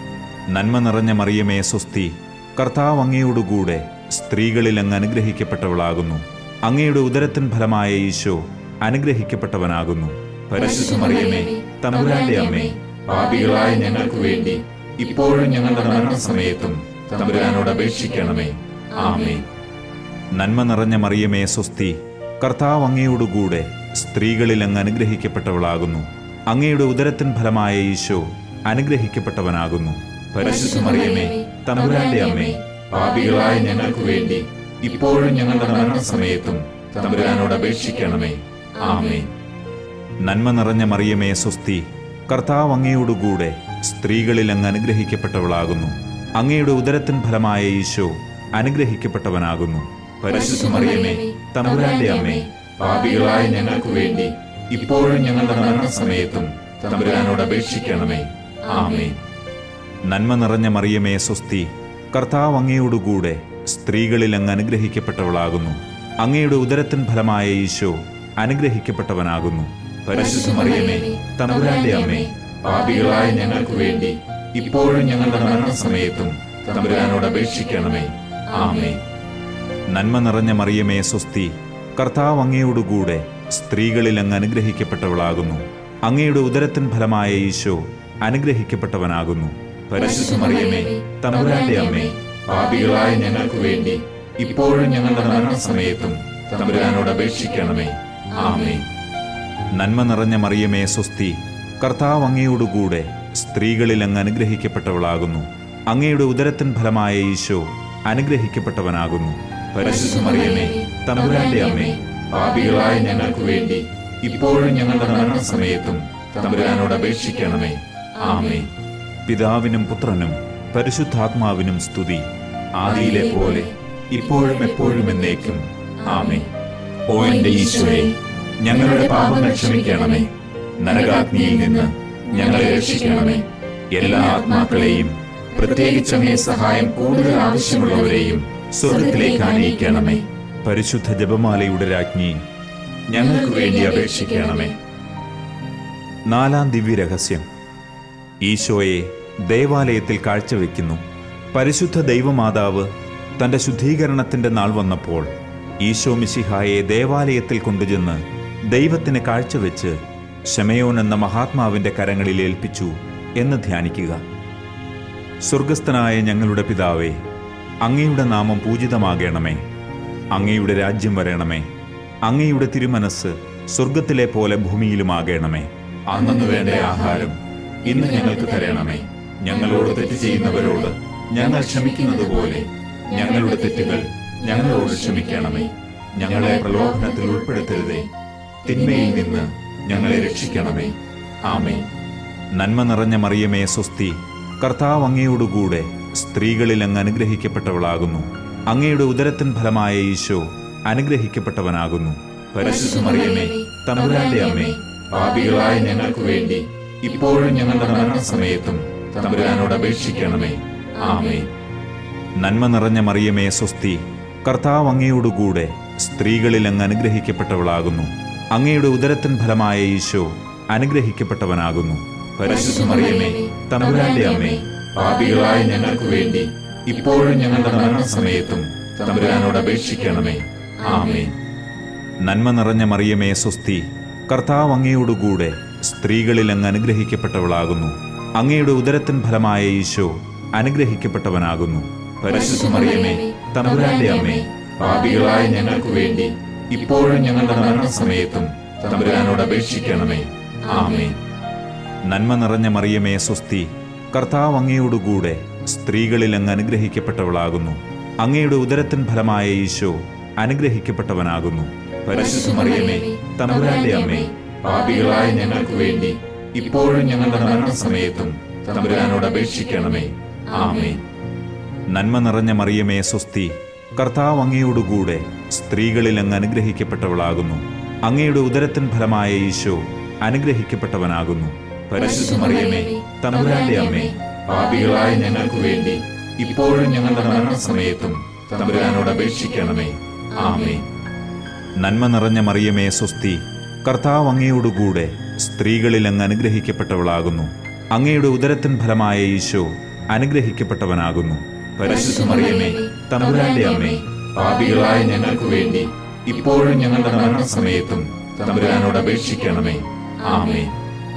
നന്മ നിറഞ്ഞ മറിയമേ സ്വസ്തി, കർത്താവ് അങ്ങയോടുകൂടെ സ്ത്രീകളിൽ അങ്ങ് അനുഗ്രഹിക്കപ്പെട്ടവളാകുന്നു. അങ്ങയുടെ ഉദരത്തിൻ ഫലമായ ഈശോ അനുഗ്രഹിക്കപ്പെട്ടവനാകുന്നു. പരിശുദ്ധ മറിയമേ, തമ്പുരാന്റെ അമ്മേ, പാപികളായ ഞങ്ങൾക്ക് വേണ്ടി ഇപ്പോഴും ഞങ്ങളുടെ മരണസമയത്തും തമ്പുരാനോട് അപേക്ഷിക്കണമേ. ആമേൻ. നന്മ നിറഞ്ഞ മറിയമേ സ്വസ്തി, കർത്താവ് അങ്ങയോടുകൂടെ സ്ത്രീകളിൽ അങ്ങ് അനുഗ്രഹിക്കപ്പെട്ടവളാകുന്നു. അങ്ങയുടെ ഉദരത്തിൻ ഫലമായ ഈശോ അനുഗ്രഹിക്കപ്പെട്ടവനാകുന്നു. പരിശുദ്ധ മറിയമേ, തമ്പുരാന്റെ അമ്മേ, പാപികളായ ഞങ്ങൾക്ക് വേണ്ടി ഇപ്പോഴും ഞങ്ങളുടെ മരണസമയത്തും തമ്പുരാനോട് അപേക്ഷിക്കണമേ. ആമേൻ. നന്മ നിറഞ്ഞ മറിയമേ സ്വസ്തി, കർത്താവ് അങ്ങയോടുകൂടെ സ്ത്രീകളിൽ അങ്ങ് അനുഗ്രഹിക്കപ്പെട്ടവളാകുന്നു. അങ്ങയുടെ ഉദരത്തിൻ ഫലമായ ഈശോ അനുഗ്രഹിക്കപ്പെട്ടവനാകുന്നു. പരിശുദ്ധ മറിയമേ, തമ്പുരാന്റെ അമ്മേ, പാപികളായ ഞങ്ങൾക്ക് വേണ്ടി ഇപ്പോഴും ഞങ്ങളുടെ മരണസമയത്തും തമ്പുരാനോട് അപേക്ഷിക്കണമേ. ആമേൻ. നന്മ നിറഞ്ഞ മറിയമേ സ്വസ്തി, കർത്താവ് അങ്ങയോടുകൂടെ സ്ത്രീകളിൽ അങ്ങ് അനുഗ്രഹിക്കപ്പെട്ടവളാകുന്നു. അങ്ങയുടെ ഉദരത്തിൻ ഫലമായ ഈശോ അനുഗ്രഹിക്കപ്പെട്ടവനാകുന്നു. പരിശുദ്ധ മറിയമേ, തമ്പുരാന്റെ അമ്മേ, പാപികളായ ഞങ്ങൾക്ക് വേണ്ടി ഇപ്പോഴും ഞങ്ങളുടെ മരണസമയത്തും തമ്പുരാനോട് അപേക്ഷിക്കണമേ. ആമേൻ. നന്മ നിറഞ്ഞ മറിയമേ സ്വസ്തി, കർത്താവ് അങ്ങയോടുകൂടെ സ്ത്രീകളിൽ അങ്ങ് അനുഗ്രഹിക്കപ്പെട്ടവളാകുന്നു. അങ്ങയുടെ ഉദരത്തിൻ ഫലമായ ഈശോ അനുഗ്രഹിക്കപ്പെട്ടവനാകുന്നു. പരിശുദ്ധ മറിയമേ, തമ്പുരാന്റെ അമ്മേ, പാപികളായ ഞങ്ങൾക്ക് വേണ്ടി ഇപ്പോഴും ഞങ്ങളുടെ മരണസമയത്തും തമ്പുരാനോട് അപേക്ഷിക്കണമേ. ആമേൻ. നന്മ നിറഞ്ഞ മറിയമേ സ്വസ്തി, കർത്താവ് അങ്ങയോടുകൂടെ സ്ത്രീകളിൽ അങ്ങ് അനുഗ്രഹിക്കപ്പെട്ടവളാകുന്നു. അങ്ങയുടെ ഉദരത്തിൻ ഫലമായ ഈശോ അനുഗ്രഹിക്കപ്പെട്ടവനാകുന്നു. പരിശുദ്ധ മറിയമേ, തമ്പുരാന്റെ അമ്മേ, പാപികളായ ഞങ്ങൾക്ക് വേണ്ടി ഇപ്പോഴും ഞങ്ങളുടെ മരണസമയത്തും തമ്പുരാനോട് അപേക്ഷിക്കണമേ. ആമേൻ. പിതാവിനും പുത്രനും പരിശുദ്ധാത്മാവിനും സ്തുതി, ആദിയിലെ പോലെ ഇപ്പോഴും എപ്പോഴും എന്നേക്കും. ആമേൻ. ഓ എന്റെ ഈശോയെ, ഞങ്ങളുടെ പാപങ്ങൾ ക്ഷമിക്കണമേ. നരകാഗ്നിയിൽ നിന്ന് ഞങ്ങളെ രക്ഷിക്കണമേ. എല്ലാ ആത്മാക്കളെയും, പ്രത്യേകിച്ച് അങ്ങേ സഹായം കൂടുതൽ ആവശ്യമുള്ളവരെയും സ്വർഗത്തിലേക്ക് ആനയിക്കണമേ. പരിശുദ്ധ ജപമാലയുടെ രാജ്ഞി, ഞങ്ങൾക്ക് വേണ്ടി അപേക്ഷിക്കണമേ. നാലാം ദിവ്യരഹസ്യം, ഈശോയെ ദേവാലയത്തിൽ കാഴ്ചവെക്കുന്നു. പരിശുദ്ധ ദൈവമാതാവ് തന്റെ ശുദ്ധീകരണത്തിന്റെ നാൾ വന്നപ്പോൾ ഈശോ മിശിഹായെ ദേവാലയത്തിൽ കൊണ്ടുചെന്ന് ദൈവത്തിന് കാഴ്ചവെച്ച് ശമയോൻ എന്ന മഹാത്മാവിന്റെ കരങ്ങളിൽ ഏൽപ്പിച്ചു എന്ന് ധ്യാനിക്കുക. സ്വർഗസ്ഥനായ ഞങ്ങളുടെ പിതാവേ, അങ്ങയുടെ നാമം പൂജിതമാകണമേ. അങ്ങയുടെ രാജ്യം വരണമേ. അങ്ങയുടെ തിരുമനസ് സ്വർഗത്തിലെ പോലെ ഭൂമിയിലുമാകണമേ. അന്നു വേണ്ട ആഹാരം ഇന്ന് ഞങ്ങൾക്ക് തരണമേ. ഞങ്ങളോട് തെറ്റ് ചെയ്യുന്നവരോട് ഞങ്ങൾ ക്ഷമിക്കുന്നത് പോലെ ഞങ്ങളുടെ തെറ്റുകൾ ഞങ്ങളോട് ക്ഷമിക്കണമേ. ഞങ്ങളെ പ്രലോഭനത്തിൽ ഉൾപ്പെടുത്തരുതേ, തിന്മയിൽ നിന്ന് ഞങ്ങളെ രക്ഷിക്കണമേ. ആമേൻ. നന്മ നിറഞ്ഞ മറിയമേ സ്വസ്തി, കർത്താവ് അങ്ങയോടുകൂടെ സ്ത്രീകളിൽ അങ്ങ് അനുഗ്രഹിക്കപ്പെട്ടവളാകുന്നു. അങ്ങയുടെ ഉദരത്തിൻ ഫലമായ ഈശോ അനുഗ്രഹിക്കപ്പെട്ടവനാകുന്നു. പരിശുദ്ധ മറിയമേ, തമ്പുരാന്റെ അമ്മേ, പാപികളായ ഞങ്ങൾക്ക് വേണ്ടി ഇപ്പോഴും ഞങ്ങളുടെ മരണസമയത്തും തമ്പുരാനോട് അപേക്ഷിക്കണമേ. ആമേൻ. നന്മ നിറഞ്ഞ മറിയമേ സ്വസ്തി, കർത്താവ് അങ്ങയോടുകൂടെ സ്ത്രീകളിൽ അങ്ങ് അനുഗ്രഹിക്കപ്പെട്ടവളാകുന്നു. അങ്ങയുടെ ഉദരത്തിൻ ഫലമായ ഈശോ അനുഗ്രഹിക്കപ്പെട്ടവനാകുന്നു. പരിശുദ്ധ മറിയമേ, തമ്പുരാന്റെ അമ്മേ, പാപികളായ ഞങ്ങൾക്ക് വേണ്ടി ഇപ്പോഴും ഞങ്ങളുടെ മരണസമയത്തും തമ്പുരാനോട് അപേക്ഷിക്കണമേ. ആമേൻ. നന്മ നിറഞ്ഞ മറിയമേ സ്വസ്തി, കർത്താവ് അങ്ങയോടുകൂടെ സ്ത്രീകളിൽ അങ്ങ് അനുഗ്രഹിക്കപ്പെട്ടവളാകുന്നു. അങ്ങയുടെ ഉദരത്തിൻ ഫലമായ ഈശോ അനുഗ്രഹിക്കപ്പെട്ടവനാകുന്നു. പരിശുദ്ധ മറിയമേ, തമ്പുരാന്റെ അമ്മേ, പാപികളായ ഞങ്ങൾക്ക് വേണ്ടി ഇപ്പോഴും ഞങ്ങളുടെ മരണസമയത്തും തമ്പുരാനോട് അപേക്ഷിക്കണമേ. ആമേൻ. നന്മ നിറഞ്ഞ മറിയമേ സ്വസ്തി, കർത്താവ് അങ്ങയോടുകൂടെ സ്ത്രീകളിൽ അങ്ങ് അനുഗ്രഹിക്കപ്പെട്ടവളാകുന്നു. അങ്ങയുടെ ഉദരത്തിൻ ഫലമായ ഈശോ അനുഗ്രഹിക്കപ്പെട്ടവനാകുന്നു. പരിശുദ്ധ മറിയമേ, തമ്പുരാന്റെ അമ്മേ, പാപികളായ ഞങ്ങൾക്ക് വേണ്ടി ഇപ്പോഴും ഞങ്ങളുടെ മരണസമയത്തും തമ്പുരാനോട് അപേക്ഷിക്കണമേ. ആമേൻ. നന്മ നിറഞ്ഞ മറിയമേ സ്വസ്തി, കർത്താവ് അങ്ങയോടുകൂടെ സ്ത്രീകളിൽ അങ്ങ് അനുഗ്രഹിക്കപ്പെട്ടവളാകുന്നു. അങ്ങയുടെ ഉദരത്തിൻ ഫലമായ ഈശോ അനുഗ്രഹിക്കപ്പെട്ടവനാകുന്നു. പരിശുദ്ധ മറിയമേ, തമ്പുരാന്റെ അമ്മേ, പാപികളായ ഞങ്ങൾക്ക് വേണ്ടി ഇപ്പോഴും ഞങ്ങളുടെ മരണസമയത്തും തമ്പുരാനോട് അപേക്ഷിക്കണമേ. ആമേൻ. നന്മ നിറഞ്ഞ മറിയമേ സ്വസ്തി, കർത്താവ് അങ്ങയോടുകൂടെ സ്ത്രീകളിൽ അങ്ങ് അനുഗ്രഹിക്കപ്പെട്ടവളാകുന്നു. അങ്ങയുടെ ഉദരത്തിൻ ഫലമായ ഈശോ അനുഗ്രഹിക്കപ്പെട്ടവനാകുന്നു. പരിശുദ്ധ മറിയമേ, തമ്പുരാന്റെ അമ്മേ, പാപികളായ ഞങ്ങൾക്ക് വേണ്ടി ഇപ്പോഴും ഞങ്ങളുടെ മരണസമയത്തും തമ്പുരാനോട് അപേക്ഷിക്കണമേ. ആമേൻ.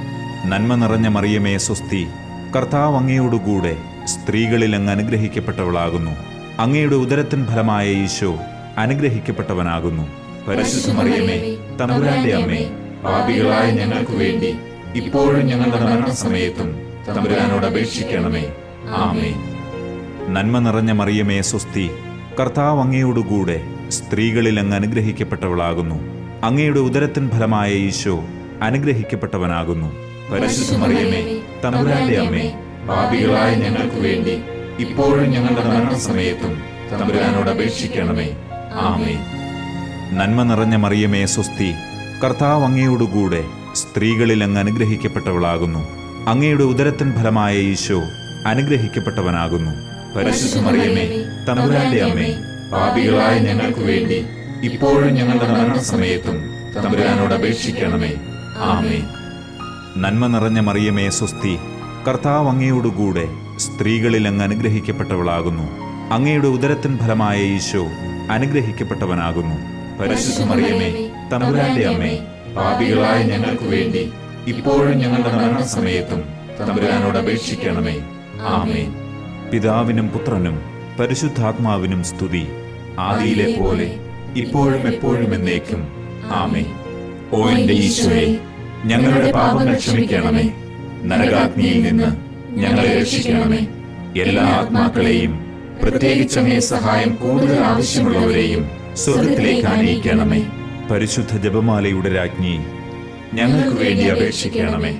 നന്മ നിറഞ്ഞ മറിയമേ സ്വസ്തി, കർത്താവ് അങ്ങയോടുകൂടെ സ്ത്രീകളിൽ അങ്ങ് അനുഗ്രഹിക്കപ്പെട്ടവളാകുന്നു. അങ്ങയുടെ ഉദരത്തിൻ ഫലമായ ഈശോ അനുഗ്രഹിക്കപ്പെട്ടവനാകുന്നു. പരിശുദ്ധ മറിയമേ, തമ്പുരാന്റെ അമ്മേ, പാപികളായ ഞങ്ങൾക്ക് വേണ്ടി ഇപ്പോഴും ഞങ്ങളുടെ മരണസമയത്തും തമ്പുരാനോട് അപേക്ഷിക്കണമേ. ആമേൻ. നന്മ നിറഞ്ഞ മറിയമേ സ്വസ്തി, കർത്താവ് അങ്ങയോടുകൂടെ സ്ത്രീകളിൽ അങ്ങ് അനുഗ്രഹിക്കപ്പെട്ടവളാകുന്നു. അങ്ങയുടെ ഉദരത്തിൻ ഫലമായ ഈശോ അനുഗ്രഹിക്കപ്പെട്ടവനാകുന്നു. പരിശുദ്ധ മറിയമേ, തമ്പുരാന്റെ അമ്മേ, പാപികളായ ഞങ്ങൾക്ക് വേണ്ടി ഇപ്പോഴും ഞങ്ങളുടെ മരണസമയത്തും തമ്പുരാനോട് അപേക്ഷിക്കണമേ. ആമേൻ. നന്മ നിറഞ്ഞ മറിയമേ സ്വസ്തി, കർത്താവ് അങ്ങയോടുകൂടെ സ്ത്രീകളിൽ അങ്ങ് അനുഗ്രഹിക്കപ്പെട്ടവളാകുന്നു. അങ്ങയുടെ ഉദരത്തിൻ ഫലമായ ഈശോ അനുഗ്രഹിക്കപ്പെട്ടവനാകുന്നു. പരിശുദ്ധ മറിയമേ, തമ്പുരാന്റെ അമ്മേ, പാപികളായ ഞങ്ങൾക്ക് വേണ്ടി ഇപ്പോഴും ഞങ്ങളുടെ മരണസമയത്തും തമ്പുരാനോട് അപേക്ഷിക്കണമേ. ആമേൻ. നന്മ നിറഞ്ഞ മറിയമേ സ്വസ്തി, കർത്താവ് അങ്ങയോടുകൂടെ സ്ത്രീകളിൽ അങ്ങ് അനുഗ്രഹിക്കപ്പെട്ടവളാകുന്നു. അങ്ങയുടെ ഉദരത്തിൻ ഫലമായ ഈശോ അനുഗ്രഹിക്കപ്പെട്ടവനാകുന്നു. പരിശുദ്ധ മറിയമേ, തമ്പുരാന്റെ അമ്മേ, പാപികളായ ഞങ്ങൾക്ക് വേണ്ടി ഇപ്പോഴും ഞങ്ങളുടെ മരണസമയത്തും തമ്പുരാനോട് അപേക്ഷിക്കണമേ. ആമേൻ. പിതാവിനും പുത്രനും പരിശുദ്ധാത്മാവിനും സ്തുതി, ആദിയിലെ പോലെ ഇപ്പോഴും എപ്പോഴും എന്നേക്കും. ആമേൻ. ഓ എന്റെ ഈശോയെ, ഞങ്ങളുടെ പാപങ്ങൾ ക്ഷമിക്കണമേ. നരകാഗ്നിയിൽ നിന്ന് ഞങ്ങളെ രക്ഷിക്കണമേ. എല്ലാ ആത്മാക്കളെയും, പ്രത്യേകിച്ച് അങ്ങേ സഹായം കൂടുതൽ ആവശ്യമുള്ളവരെയും സ്വർഗത്തിലേക്ക് ആനയിക്കണമേ. പരിശുദ്ധ ജപമാലയുടെ രാജ്ഞി, ഞങ്ങൾക്ക് വേണ്ടി അപേക്ഷിക്കണമേ.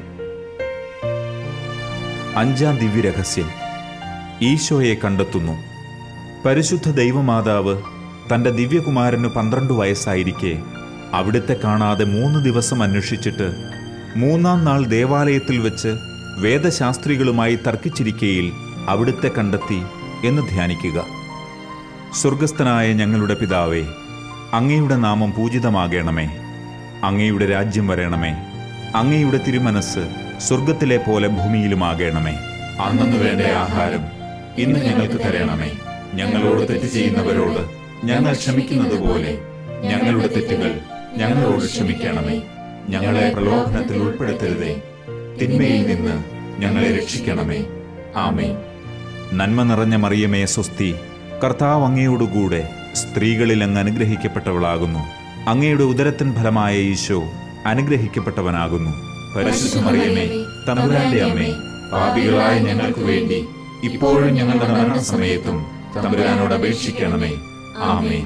അഞ്ചാം ദിവ്യരഹസ്യം, ഈശോയെ കണ്ടെത്തുന്നു. പരിശുദ്ധ ദൈവമാതാവ് തന്റെ ദിവ്യകുമാരന് 12 വയസ്സായിരിക്കെ അവിടുത്തെ കാണാതെ 3 ദിവസം അന്വേഷിച്ചിട്ട് 3-ാം നാൾ ദേവാലയത്തിൽ വെച്ച് വേദശാസ്ത്രികളുമായി തർക്കിച്ചിരിക്കയിൽ അവിടുത്തെ കണ്ടെത്തി എന്ന് ധ്യാനിക്കുക. സ്വർഗസ്ഥനായ ഞങ്ങളുടെ പിതാവേ, അങ്ങയുടെ നാമം പൂജിതമാകണമേ. അങ്ങയുടെ രാജ്യം വരണമേ. അങ്ങയുടെ തിരുമനസ് സ്വർഗത്തിലെ പോലെ ഭൂമിയിലുമാകണമേ. അന്നന്ന് വേണ്ട ആഹാരം ഇന്ന് ഞങ്ങൾക്ക് തരണമേ. ഞങ്ങളോട് തെറ്റ് ചെയ്യുന്നവരോട് ഞങ്ങൾ ക്ഷമിക്കുന്നത് പോലെ ഞങ്ങളുടെ തെറ്റുകൾ ഞങ്ങളോട് ക്ഷമിക്കണമേ. ഞങ്ങളെ പ്രലോഭനത്തിൽ ഉൾപ്പെടുത്തരുതേ, തിന്മയിൽ നിന്ന് ഞങ്ങളെ രക്ഷിക്കണമേ. ആമേൻ. നന്മ നിറഞ്ഞ മറിയമേ സ്വസ്തി, കർത്താവ് അങ്ങയോടുകൂടെ സ്ത്രീകളിൽ അങ്ങ് അനുഗ്രഹിക്കപ്പെട്ടവളാകുന്നു. അങ്ങയുടെ ഉദരത്തിൻ ഫലമായ ഈശോ അനുഗ്രഹിക്കപ്പെട്ടവനാകുന്നു. പരിശുദ്ധ മറിയമേ, തമ്പുരാന്റെ അമ്മേ, പാപികളായ ഞങ്ങൾക്ക് വേണ്ടി ഇപ്പോഴും ഞങ്ങളുടെ മരണസമയത്തും തമ്പുരാനോട് അപേക്ഷിക്കണമേ. ആമേൻ.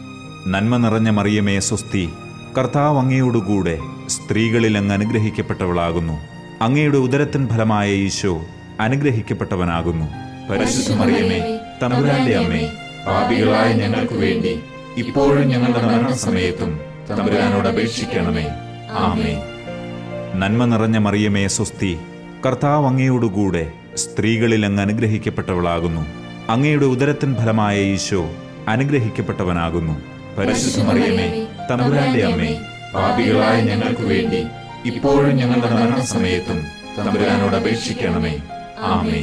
നന്മ നിറഞ്ഞ മറിയമേ സ്വസ്തി, കർത്താവ് അങ്ങയോടുകൂടെ സ്ത്രീകളിൽ അങ്ങ് അനുഗ്രഹിക്കപ്പെട്ടവളാകുന്നു. അങ്ങയുടെ ഉദരത്തിൻ ഫലമായ ഈശോ അനുഗ്രഹിക്കപ്പെട്ടവനാകുന്നു. പരിശുദ്ധ മറിയമേ, തമ്പുരാന്റെ അമ്മേ, പാപികളായ ഞങ്ങൾക്ക് വേണ്ടി ഇപ്പോഴും ഞങ്ങളുടെ മരണസമയത്തും തമ്പുരാനോട് അപേക്ഷിക്കണമേ. ആമേൻ. നന്മ നിറഞ്ഞ മറിയമേ സ്വസ്തി, കർത്താവ് അങ്ങയോടുകൂടെ സ്ത്രീകളിൽ അങ്ങ് അനുഗ്രഹിക്കപ്പെട്ടവളാകുന്നു. അങ്ങയുടെ ഉദരത്തിൻ ഫലമായ ഈശോ അനുഗ്രഹിക്കപ്പെട്ടവനാകുന്നു. പരിശുദ്ധ മറിയമേ, തമ്പുരാന്റെ അമ്മേ, പാപികളായ ഞങ്ങൾക്ക് വേണ്ടി ഇപ്പോഴും ഞങ്ങളുടെ മരണസമയത്തും തമ്പുരാനോട് അപേക്ഷിക്കണമേ. ആമേൻ.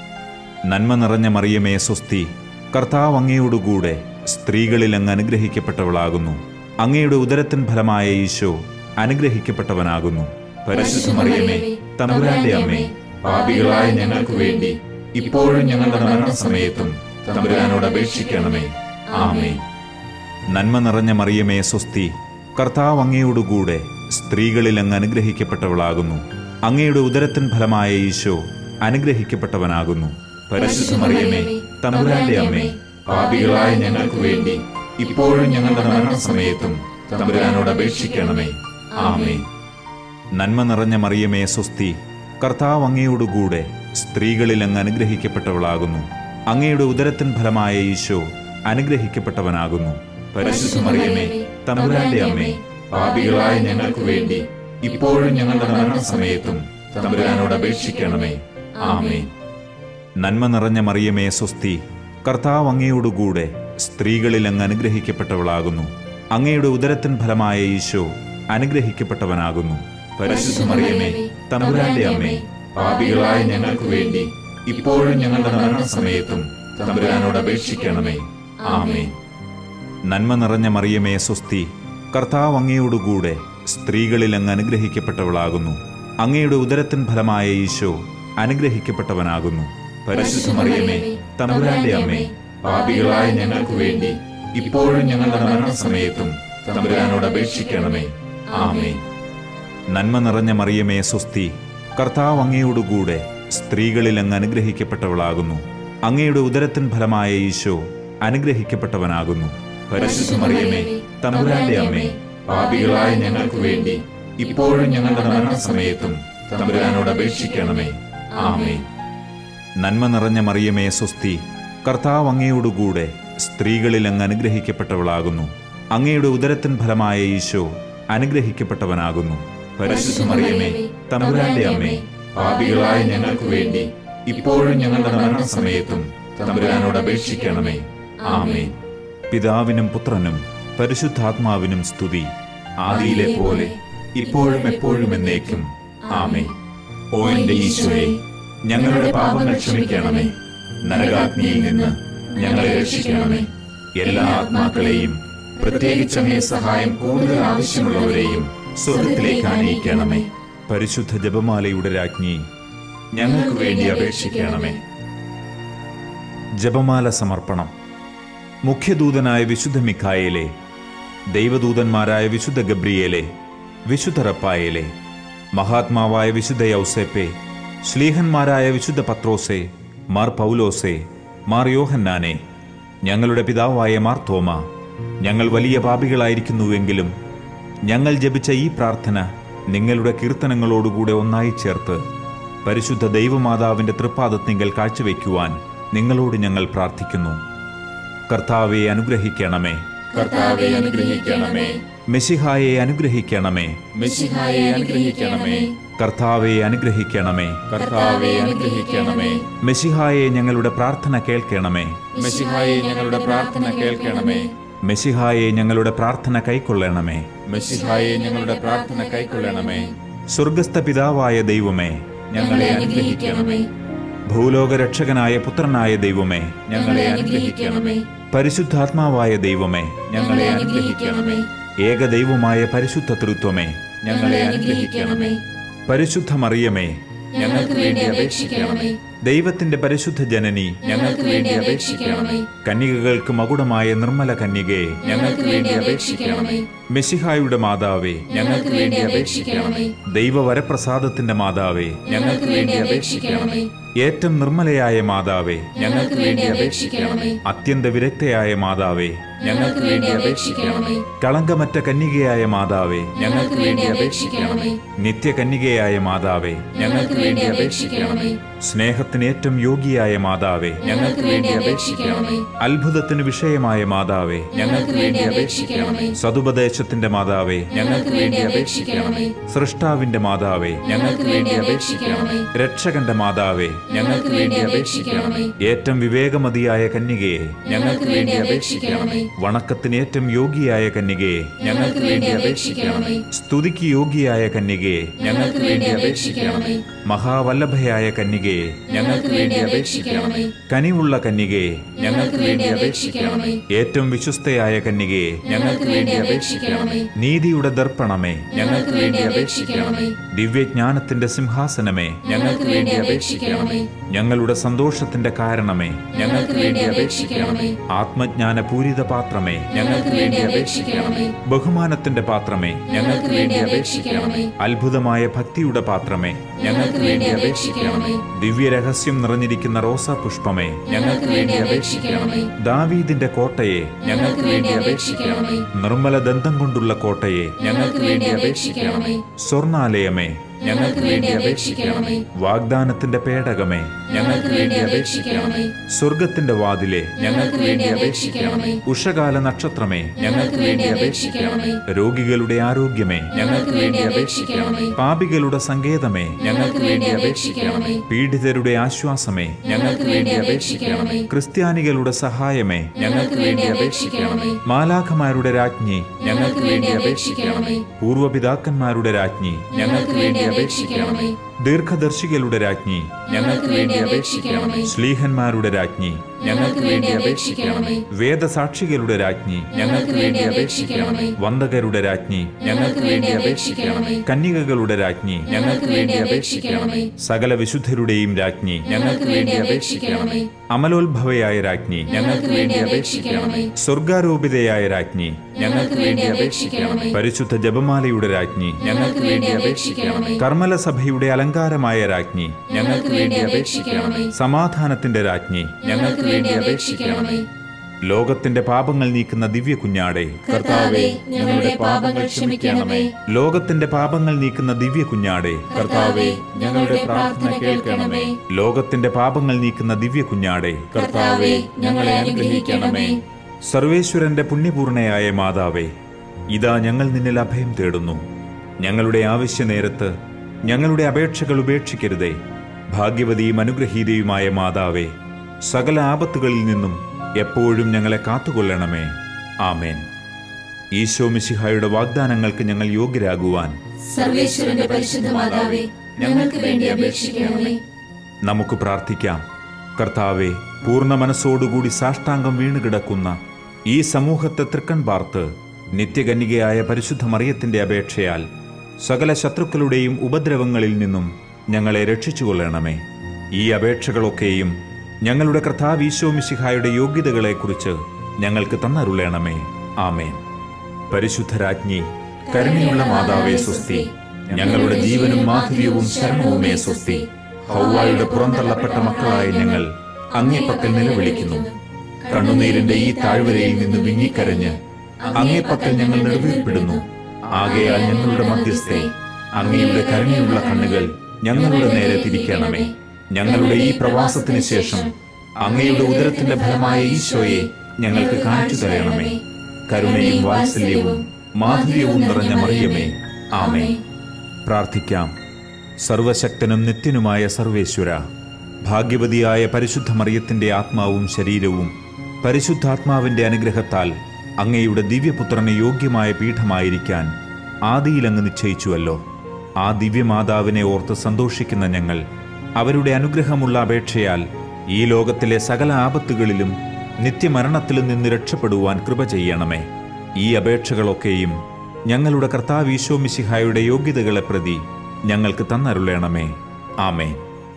നന്മ നിറഞ്ഞ മറിയമേ സ്വസ്തി, കർത്താവ് അങ്ങയോടുകൂടെ സ്ത്രീകളിൽ അങ്ങ് അനുഗ്രഹിക്കപ്പെട്ടവളാകുന്നു. അങ്ങയുടെ ഉദരത്തിൻ ഫലമായ ഈശോ അനുഗ്രഹിക്കപ്പെട്ടവനാകുന്നു. പരിശുദ്ധ മറിയമേ, തമ്പുരാന്റെ അമ്മേ, പാപികളായ ഞങ്ങൾക്ക് വേണ്ടി ഇപ്പോഴും ഞങ്ങളുടെ മരണസമയത്തും തമ്പുരാനോട് അപേക്ഷിക്കണമേ. ആമേൻ. നന്മ നിറഞ്ഞ മറിയമേ സ്വസ്തി, കർത്താവ് അങ്ങയോടുകൂടെ സ്ത്രീകളിൽ അങ്ങ് അനുഗ്രഹിക്കപ്പെട്ടവളാകുന്നു. അങ്ങയുടെ ഉദരത്തിൻ ഫലമായ ഈശോ അനുഗ്രഹിക്കപ്പെട്ടവനാകുന്നു. പരിശുദ്ധ മറിയമേ, തമ്പുരാന്റെ അമ്മേ, പാപികളായ ഞങ്ങൾക്ക് വേണ്ടി ഇപ്പോഴും ഞങ്ങളുടെ മരണസമയത്തും തമ്പുരാനോട് അപേക്ഷിക്കണമേ. ആമേൻ. നന്മ നിറഞ്ഞ മറിയമേ സ്വസ്തി, കർത്താവ് അങ്ങയോടുകൂടെ സ്ത്രീകളിൽ അങ്ങ് അനുഗ്രഹിക്കപ്പെട്ടവളാകുന്നു. അങ്ങയുടെ ഉദരത്തിൻ ഫലമായ ഈശോ അനുഗ്രഹിക്കപ്പെട്ടവനാകുന്നു. പരിശുദ്ധ മറിയമേ, തമ്പുരാന്റെ അമ്മേ, പാപികളായ ഞങ്ങൾക്ക് വേണ്ടി ഇപ്പോഴും ഞങ്ങളുടെ മരണസമയത്തും തമ്പുരാനോട് അപേക്ഷിക്കണമേ. ആമേൻ. നന്മ നിറഞ്ഞ മറിയമേ സ്വസ്തി, കർത്താവ് അങ്ങയോടുകൂടെ സ്ത്രീകളിൽ അങ്ങ് അനുഗ്രഹിക്കപ്പെട്ടവളാകുന്നു. അങ്ങയുടെ ഉദരത്തിൻ ഫലമായ ഈശോ അനുഗ്രഹിക്കപ്പെട്ടവനാകുന്നു. പരിശുദ്ധ മറിയമേ, തമ്പുരാന്റെ അമ്മേ, പാപികളായ ഞങ്ങൾക്ക് വേണ്ടി ഇപ്പോഴും ഞങ്ങളുടെ മരണസമയത്തും തമ്പുരാനോട് അപേക്ഷിക്കണമേ. ആമേൻ. നന്മ നിറഞ്ഞ മറിയമേ സ്വസ്തി, കർത്താവ് അങ്ങയോടുകൂടെ സ്ത്രീകളിൽ അങ്ങ് അനുഗ്രഹിക്കപ്പെട്ടവളാകുന്നു. അങ്ങയുടെ ഉദരത്തിൻ ഫലമായ ഈശോ അനുഗ്രഹിക്കപ്പെട്ടവനാകുന്നു. പരിശുദ്ധ മറിയമേ, തമ്പുരാന്റെ അമ്മേ, പാപികളായ ഞങ്ങൾക്ക് വേണ്ടി ഇപ്പോഴും ഞങ്ങളുടെ മരണസമയത്തും തമ്പുരാനോട് അപേക്ഷിക്കണമേ. ആമേൻ. നന്മ നിറഞ്ഞ മറിയമേ സ്വസ്തി, കർത്താവ് അങ്ങയോടുകൂടെ സ്ത്രീകളിൽ അങ്ങ് അനുഗ്രഹിക്കപ്പെട്ടവളാകുന്നു. അങ്ങയുടെ ഉദരത്തിൻ ഫലമായ ഈശോ അനുഗ്രഹിക്കപ്പെട്ടവനാകുന്നു. പരിശുദ്ധ മറിയമേ, തമ്പുരാന്റെ അമ്മേ, പാപികളായ ഞങ്ങൾക്ക് വേണ്ടി ഇപ്പോഴും ഞങ്ങളുടെ മരണസമയത്തും തമ്പുരാനോട് അപേക്ഷിക്കണമേ. ആമേൻ. നന്മ നിറഞ്ഞ മറിയമേ, സ്വസ്തി. കർത്താവ് അങ്ങയോടുകൂടെ സ്ത്രീകളിൽ അങ്ങ് അനുഗ്രഹിക്കപ്പെട്ടവളാകുന്നു. അങ്ങയുടെ ഉദരത്തിൻ ഫലമായ ഈശോ അനുഗ്രഹിക്കപ്പെട്ടവനാകുന്നു. പരിശുദ്ധ മറിയമേ, തമ്പുരാന്റെ അമ്മേ, പാപികളായ ഞങ്ങൾക്ക് വേണ്ടി ഇപ്പോഴും ഞങ്ങളുടെ മരണസമയത്തും തമ്പുരാനോട് അപേക്ഷിക്കണമേ. ആമേൻ. പിതാവിനും പുത്രനും പരിശുദ്ധാത്മാവിനും സ്തുതി, ആദിയിലെ പോലെ ഇപ്പോഴും എപ്പോഴും എന്നേക്കും. ആമേൻ. ഓ എന്റെ ഈശോയെ, ഞങ്ങളുടെ പാപങ്ങൾ ക്ഷമിക്കണമേ. നരകാഗ്നിയിൽ നിന്ന് ഞങ്ങളെ രക്ഷിക്കണമേ. എല്ലാ ആത്മാക്കളെയും, പ്രത്യേകിച്ച് അങ്ങേ സഹായം കൂടുതൽ ആവശ്യമുള്ളവരെയും സ്വർഗത്തിലേക്ക് ആനയിക്കണമേ. പരിശുദ്ധ ജപമാലയുടെ രാജ്ഞി, ഞങ്ങൾക്ക് വേണ്ടി അപേക്ഷിക്കണമേ. ജപമാല സമർപ്പണം. മുഖ്യദൂതനായ വിശുദ്ധ മിഖായേലെ, ദൈവദൂതന്മാരായ വിശുദ്ധ ഗബ്രിയേലെ, വിശുദ്ധ റപ്പായേലെ, മഹാത്മാവായ വിശുദ്ധ യൗസേപ്പെ, ശ്ലീഹന്മാരായ വിശുദ്ധ പത്രോസെ, മാർ പൗലോസെ, മാർ യോഹന്നാനെ, ഞങ്ങളുടെ പിതാവായ മാർ തോമ, ഞങ്ങൾ വലിയ പാപികളായിരിക്കുന്നുവെങ്കിലും ഞങ്ങൾ ജപിച്ച ഈ പ്രാർത്ഥന നിങ്ങളുടെ കീർത്തനങ്ങളോടുകൂടെ ഒന്നായി ചേർത്ത് പരിശുദ്ധ ദൈവമാതാവിൻ്റെ തൃപ്പാദത്തിങ്കൽ കാഴ്ചവെക്കുവാൻ നിങ്ങളോട് ഞങ്ങൾ പ്രാർത്ഥിക്കുന്നു. കർത്താവെ അനുഗ്രഹിക്കണമേ. കർത്താവെ അനുഗ്രഹിക്കണമേ. മെശിഹായെ അനുഗ്രഹിക്കണമേ. മെശിഹായെ അനുഗ്രഹിക്കണമേ. കർത്താവെ അനുഗ്രഹിക്കണമേ. കർത്താവെ അനുഗ്രഹിക്കണമേ. മെശിഹായെ ഞങ്ങളുടെ പ്രാർത്ഥന കേൾക്കണമേ. മെശിഹായെ ഞങ്ങളുടെ പ്രാർത്ഥന കേൾക്കണമേ. മെശിഹായെ ഞങ്ങളുടെ പ്രാർത്ഥന കൈക്കൊള്ളണമേ. മെശിഹായെ ഞങ്ങളുടെ പ്രാർത്ഥന കൈക്കൊള്ളണമേ. സ്വർഗസ്ഥ പിതാവായ ദൈവമേ, ഞങ്ങളെ അനുഗ്രഹിക്കണമേ. ഭൂലോകരക്ഷകനായ പുത്രനായ ദൈവമേ, ഞങ്ങളെ അനുഗ്രഹിക്കണമേ. പരിശുദ്ധാത്മാവായ ദൈവമേ, ഞങ്ങളെ അനുഗ്രഹിക്കണമേ. ഏകദൈവമായ പരിശുദ്ധ തൃത്വമേ, ഞങ്ങളെ അനുഗ്രഹിക്കണമേ. പരിശുദ്ധ മറിയമേ, ഞങ്ങൾക്ക് വേണ്ടി അപേക്ഷിക്കണമേ. ദൈവത്തിന്റെ പരിശുദ്ധ ജനനി, ഞങ്ങൾക്ക് വേണ്ടി അപേക്ഷിക്കണമേ. കന്യകകൾക്ക് മകുടമായ നിർമ്മല കന്യകയെ, ഞങ്ങൾക്ക് വേണ്ടി അപേക്ഷിക്കണമേ. മെശിഹായുടെ മാതാവേ, ഞങ്ങൾക്ക് വേണ്ടി അപേക്ഷിക്കണമേ. ദൈവവരപ്രസാദത്തിന്റെ മാതാവേ, ഞങ്ങൾക്ക് വേണ്ടി അപേക്ഷിക്കണമേ. ഏറ്റവും നിർമ്മലയായ മാതാവേ, ഞങ്ങൾക്ക് വേണ്ടി അപേക്ഷിക്കണമേ. അത്യന്ത വിരക്തയായ മാതാവേ, ഞങ്ങൾക്ക് വേണ്ടി അപേക്ഷിക്കണമേ. കളങ്കമറ്റ കന്യകയായ മാതാവേ, ഞങ്ങൾക്ക് വേണ്ടി അപേക്ഷിക്കണമേ. നിത്യകന്യകയായ മാതാവേ, ഞങ്ങൾക്ക് വേണ്ടി അപേക്ഷിക്കണമേ. സ്നേഹത്തിന് ഏറ്റവും യോഗ്യയായ മാതാവേ, ഞങ്ങൾക്ക് വേണ്ടി അപേക്ഷിക്കണമേ. അത്ഭുതത്തിന് വിഷയമായ മാതാവേ, ഞങ്ങൾക്ക് വേണ്ടി അപേക്ഷിക്കണമേ. സതുപദേശത്തിന്റെ മാതാവേ, ഞങ്ങൾക്ക് വേണ്ടി അപേക്ഷിക്കണമേ. സൃഷ്ടാവിന്റെ മാതാവേ, ഞങ്ങൾക്ക് വേണ്ടി അപേക്ഷിക്കണമേ. രക്ഷകന്റെ മാതാവേ, ഞങ്ങൾക്ക് വേണ്ടി അപേക്ഷിക്കണമേ. ഏറ്റവും വിവേകമതിയായ കന്യകയെ, ഞങ്ങൾക്ക് വേണ്ടി അപേക്ഷിക്കണമേ. വണക്കത്തിന് ഏറ്റവും യോഗ്യയായ കന്യകയെ, ഞങ്ങൾക്ക് വേണ്ടി അപേക്ഷിക്കണമേ. സ്തുതിക്ക് യോഗ്യയായ കന്യകയെ, ഞങ്ങൾക്ക് വേണ്ടി അപേക്ഷിക്കണമേ. മഹാവല്ലഭയായ കന്യകയെ, ഞങ്ങൾക്ക് വേണ്ടി അപേക്ഷിക്കണമേ. കനിവുള്ള കന്യകയെ, ഞങ്ങൾക്ക് വേണ്ടി അപേക്ഷിക്കണമേ. ഏറ്റവും വിശ്വസ്തയായ കന്യകയെ, ഞങ്ങൾക്ക് വേണ്ടി അപേക്ഷിക്കണമേ. നീതിയുടെ ദർപ്പണമേ, ഞങ്ങൾക്ക് വേണ്ടി അപേക്ഷിക്കണമേ. ദിവ്യജ്ഞാനത്തിന്റെ സിംഹാസനമേ, ഞങ്ങൾക്ക് വേണ്ടി അപേക്ഷിക്കണമേ. ഞങ്ങളുടെ സന്തോഷത്തിന്റെ കാരണമേ, ഞങ്ങൾക്ക് വേണ്ടി അപേക്ഷിക്കണമേ. ആത്മജ്ഞാന പൂരിത പാത്രമേ, ഞങ്ങൾക്ക് വേണ്ടി അപേക്ഷിക്കണമേ. ബഹുമാനത്തിന്റെ പാത്രമേ, ഞങ്ങൾക്ക് വേണ്ടി അപേക്ഷിക്കണമേ. അത്ഭുതമായ ഭക്തിയുടെ പാത്രമേ, ഞങ്ങൾക്ക് വേണ്ടി അപേക്ഷിക്കണമേ. ദിവ്യരഹസ്യം നിറഞ്ഞിരിക്കുന്ന റോസാ പുഷ്പമേ, ഞങ്ങൾക്ക് വേണ്ടി അപേക്ഷിക്കണമേ. ദാവീദിന്റെ കോട്ടയെ, ഞങ്ങൾക്ക് വേണ്ടി അപേക്ഷിക്കണമേ. നിർമ്മല ദന്തം കൊണ്ടുള്ള കോട്ടയെ, ഞങ്ങൾക്ക് വേണ്ടി അപേക്ഷിക്കണമേ. സ്വർണാലയമേ, ഞങ്ങൾക്ക് വേണ്ടി അപേക്ഷിക്കണമേ. വാഗ്ദാനത്തിന്റെ പേടകമേ, ഞങ്ങൾക്ക് വേണ്ടി അപേക്ഷിക്കണമേ. സ്വർഗത്തിന്റെ വാതിലെ, ഞങ്ങൾക്ക് വേണ്ടി അപേക്ഷിക്കണമേ. ഉഷകാല നക്ഷത്രമേ, ഞങ്ങൾക്ക് വേണ്ടി അപേക്ഷിക്കണമേ. രോഗികളുടെ ആരോഗ്യമേ, ഞങ്ങൾക്ക് വേണ്ടി അപേക്ഷിക്കണമേ. പാപികളുടെ സങ്കേതമേ, ഞങ്ങൾക്ക് വേണ്ടി അപേക്ഷിക്കണമേ. പീഡിതരുടെ ആശ്വാസമേ, ഞങ്ങൾക്ക് വേണ്ടി അപേക്ഷിക്കണമേ. ക്രിസ്ത്യാനികളുടെ സഹായമേ, ഞങ്ങൾക്ക് വേണ്ടി അപേക്ഷിക്കണമേ. മാലാഖമാരുടെ രാജ്ഞി, ഞങ്ങൾക്ക് വേണ്ടി അപേക്ഷിക്കണമേ. പൂർവപിതാക്കന്മാരുടെ രാജ്ഞി, ഞങ്ങൾക്ക് വേണ്ടി അപേക്ഷിക്കണമേ. ദീർഘദർശികളുടെ രാജ്ഞി, ഞങ്ങൾക്ക് വേണ്ടി അപേക്ഷിക്കണമേ. ശ്ലീഹന്മാരുടെ രാജ്ഞി, ഞങ്ങൾക്ക് വേണ്ടി അപേക്ഷിക്കണമേ. വേദസാക്ഷികളുടെ രാജ്ഞി, ഞങ്ങൾക്ക് വേണ്ടി അപേക്ഷിക്കണമേ. വന്ദകരുടെ രാജ്ഞി, ഞങ്ങൾക്ക് വേണ്ടി അപേക്ഷിക്കണമേ. കന്യകകളുടെ രാജ്ഞി, ഞങ്ങൾക്ക് വേണ്ടി അപേക്ഷിക്കണമേ. സകല വിശുദ്ധരുടെയും രാജ്ഞി, ഞങ്ങൾക്ക് വേണ്ടി അപേക്ഷിക്കണമേ. അമലോത്ഭവയായ രാജ്ഞി, ഞങ്ങൾക്ക് വേണ്ടി അപേക്ഷിക്കണമേ. സ്വർഗാരോപിതയായ രാജ്ഞി, ഞങ്ങൾക്ക് വേണ്ടി അപേക്ഷിക്കണമേ. പരിശുദ്ധ ജപമാലയുടെ രാജ്ഞി, ഞങ്ങൾക്ക് വേണ്ടി അപേക്ഷിക്കണമേ. കർമ്മല സഭയുടെ അലങ്കാരമായ രാജ്ഞി, ഞങ്ങൾക്ക് വേണ്ടി അപേക്ഷിക്കണമേ. സമാധാനത്തിന്റെ രാജ്ഞി, ഞങ്ങൾക്ക് വേണ്ടി അപേക്ഷിക്കണമേ. ലോകത്തിന്റെ പാപങ്ങൾ നീക്കുന്ന ദിവ്യ കുഞ്ഞാടെ, കർത്താവേ, ഞങ്ങളുടെ പാപങ്ങൾ ക്ഷമിക്കണമേ. ലോകത്തിന്റെ പാപങ്ങൾ നീക്കുന്ന ദിവ്യ കുഞ്ഞാടെ, കർത്താവേ, ഞങ്ങളുടെ പ്രാർത്ഥന കേൾക്കണമേ. ലോകത്തിന്റെ പാപങ്ങൾ നീക്കുന്ന ദിവ്യ കുഞ്ഞാടെ, കർത്താവേ, ഞങ്ങളെ അനുഗ്രഹിക്കണമേ. സർവേശ്വരന്റെ പുണ്യപൂർണയായ മാതാവേ, ഇതാ ഞങ്ങൾ നിന്നിൽ അഭയം തേടുന്നു. ഞങ്ങളുടെ ആവശ്യ നേരത്ത് ഞങ്ങളുടെ അപേക്ഷകൾ ഉപേക്ഷിക്കരുതേ. ഭാഗ്യവതിയും അനുഗ്രഹീതയുമായ മാതാവേ, സകല ആപത്തുകളിൽ നിന്നും എപ്പോഴും ഞങ്ങളെ കാത്തുകൊള്ളണമേ. ആമേൻ. ഈശോ മിശിഹായുടെ വാഗ്ദാനങ്ങൾക്ക് ഞങ്ങൾ യോഗ്യരാകുവാൻ സർവേശ്വരന്റെ പരിശുദ്ധ മാതാവേ, ഞങ്ങൾക്ക് വേണ്ടി അപേക്ഷിക്കണമേ. നമുക്ക് പ്രാർത്ഥിക്കാം. കർത്താവെ, പൂർണ്ണ മനസ്സോടുകൂടി സാഷ്ടാംഗം വീണുകിടക്കുന്ന ഈ സമൂഹത്തെ തൃക്കൺ പാർത്ത് നിത്യകന്യകയായ പരിശുദ്ധ മറിയത്തിന്റെ അപേക്ഷയാൽ സകല ശത്രുക്കളുടെയും ഉപദ്രവങ്ങളിൽ നിന്നും ഞങ്ങളെ രക്ഷിച്ചുകൊള്ളണമേ. ഈ അപേക്ഷകളൊക്കെയും ഞങ്ങളുടെ കർത്താവ് ഈശോ മിശിഹായുടെ യോഗ്യതകളെക്കുറിച്ച് ഞങ്ങൾക്ക് തന്നരുളണമേ. ആമേൻ. പരിശുദ്ധരാജ്ഞി, കരുണയുള്ള മാതാവേ സ്വസ്തി. ഞങ്ങളുടെ ജീവനും മാധുര്യവും ശരണവുമേ സ്വസ്തി. ഹൗവായുടെ പുറന്തള്ളപ്പെട്ട മക്കളായ ഞങ്ങൾ അങ്ങേപ്പക്കൽ നിലവിളിക്കുന്നു. കണ്ണുനീരിന്റെ ഈ താഴ്വരയിൽ നിന്ന് വിങ്ങിക്കരഞ്ഞ് അങ്ങേപ്പക്കൽ ഞങ്ങൾ നെടുവീർപ്പിടുന്നു. ആകയാൽ ഞങ്ങളുടെ മധ്യസ്ഥേ, അങ്ങയുടെ കരുണയുള്ള കണ്ണുകൾ ഞങ്ങളുടെ നേരെ തിരിക്കണമേ. ഞങ്ങളുടെ ഈ പ്രവാസത്തിന് ശേഷം അങ്ങയുടെ ഉദരത്തിന്റെ ഫലമായ ഈശോയെ ഞങ്ങൾക്ക് കാണിച്ചു തരണമേ. കരുണയും വാത്സല്യവും മാധുര്യവും നിറഞ്ഞ മറിയമേ, ആമേൻ. പ്രാർത്ഥിക്കാം. സർവശക്തനും നിത്യനുമായ സർവേശ്വര, ഭാഗ്യവതിയായ പരിശുദ്ധ മറിയത്തിന്റെ ആത്മാവും ശരീരവും പരിശുദ്ധാത്മാവിന്റെ അനുഗ്രഹത്താൽ അങ്ങയുടെ ദിവ്യപുത്രന് യോഗ്യമായ പീഠമായിരിക്കാൻ ആദിയിലങ്ങ് നിശ്ചയിച്ചുവല്ലോ. ആ ദിവ്യമാതാവിനെ ഓർത്ത് സന്തോഷിക്കുന്ന ഞങ്ങൾ അവരുടെ അനുഗ്രഹമുള്ള അപേക്ഷയാൽ ഈ ലോകത്തിലെ സകല ആപത്തുകളിലും നിത്യമരണത്തിലും നിന്ന് രക്ഷപ്പെടുവാൻ കൃപ ചെയ്യണമേ. ഈ അപേക്ഷകളൊക്കെയും ഞങ്ങളുടെ കർത്താവ് ഈശോ മിശിഹായുടെ യോഗ്യതകളെ പ്രതി ഞങ്ങൾക്ക് തന്നരുളണമേ. ആമേൻ.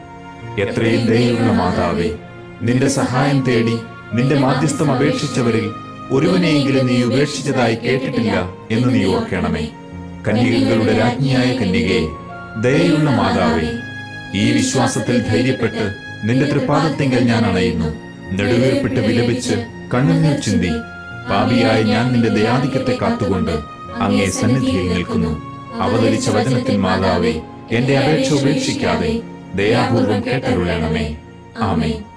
എത്രയും ദയയുള്ള മാതാവേ, നിന്റെ സഹായം തേടി നിന്റെ മാധ്യസ്ഥം അപേക്ഷിച്ചവരിൽ ഒരുവനെയെങ്കിലും നീ ഉപേക്ഷിച്ചതായി കേട്ടിട്ടില്ല എന്ന് നീ ഓർക്കണമേ. കന്യകകളുടെ രാജ്ഞിയായ കന്യകയെ, ദയയുള്ള മാതാവേ, ഈ വിശ്വാസത്തിൽ ധൈര്യപ്പെട്ട് നിന്റെ തൃപ്പാദത്തിങ്കൽ ഞാൻ അണയുന്നു. നെടുവീർപ്പിട്ട് വിലപിച്ച് കണ്ണുനീർ ചിന്തി പാപിയായ ഞാൻ നിന്റെ ദയാധിക്യത്തെ കാത്തുകൊണ്ട് അങ്ങേ സന്നിധിയിൽ നിൽക്കുന്നു. അവതരിച്ച വചനത്തിൽ മാതാവേ, എന്റെ അപേക്ഷ ഉപേക്ഷിക്കാതെ ദയാപൂർവം കേട്ടരുളണമേ. ആമേൻ.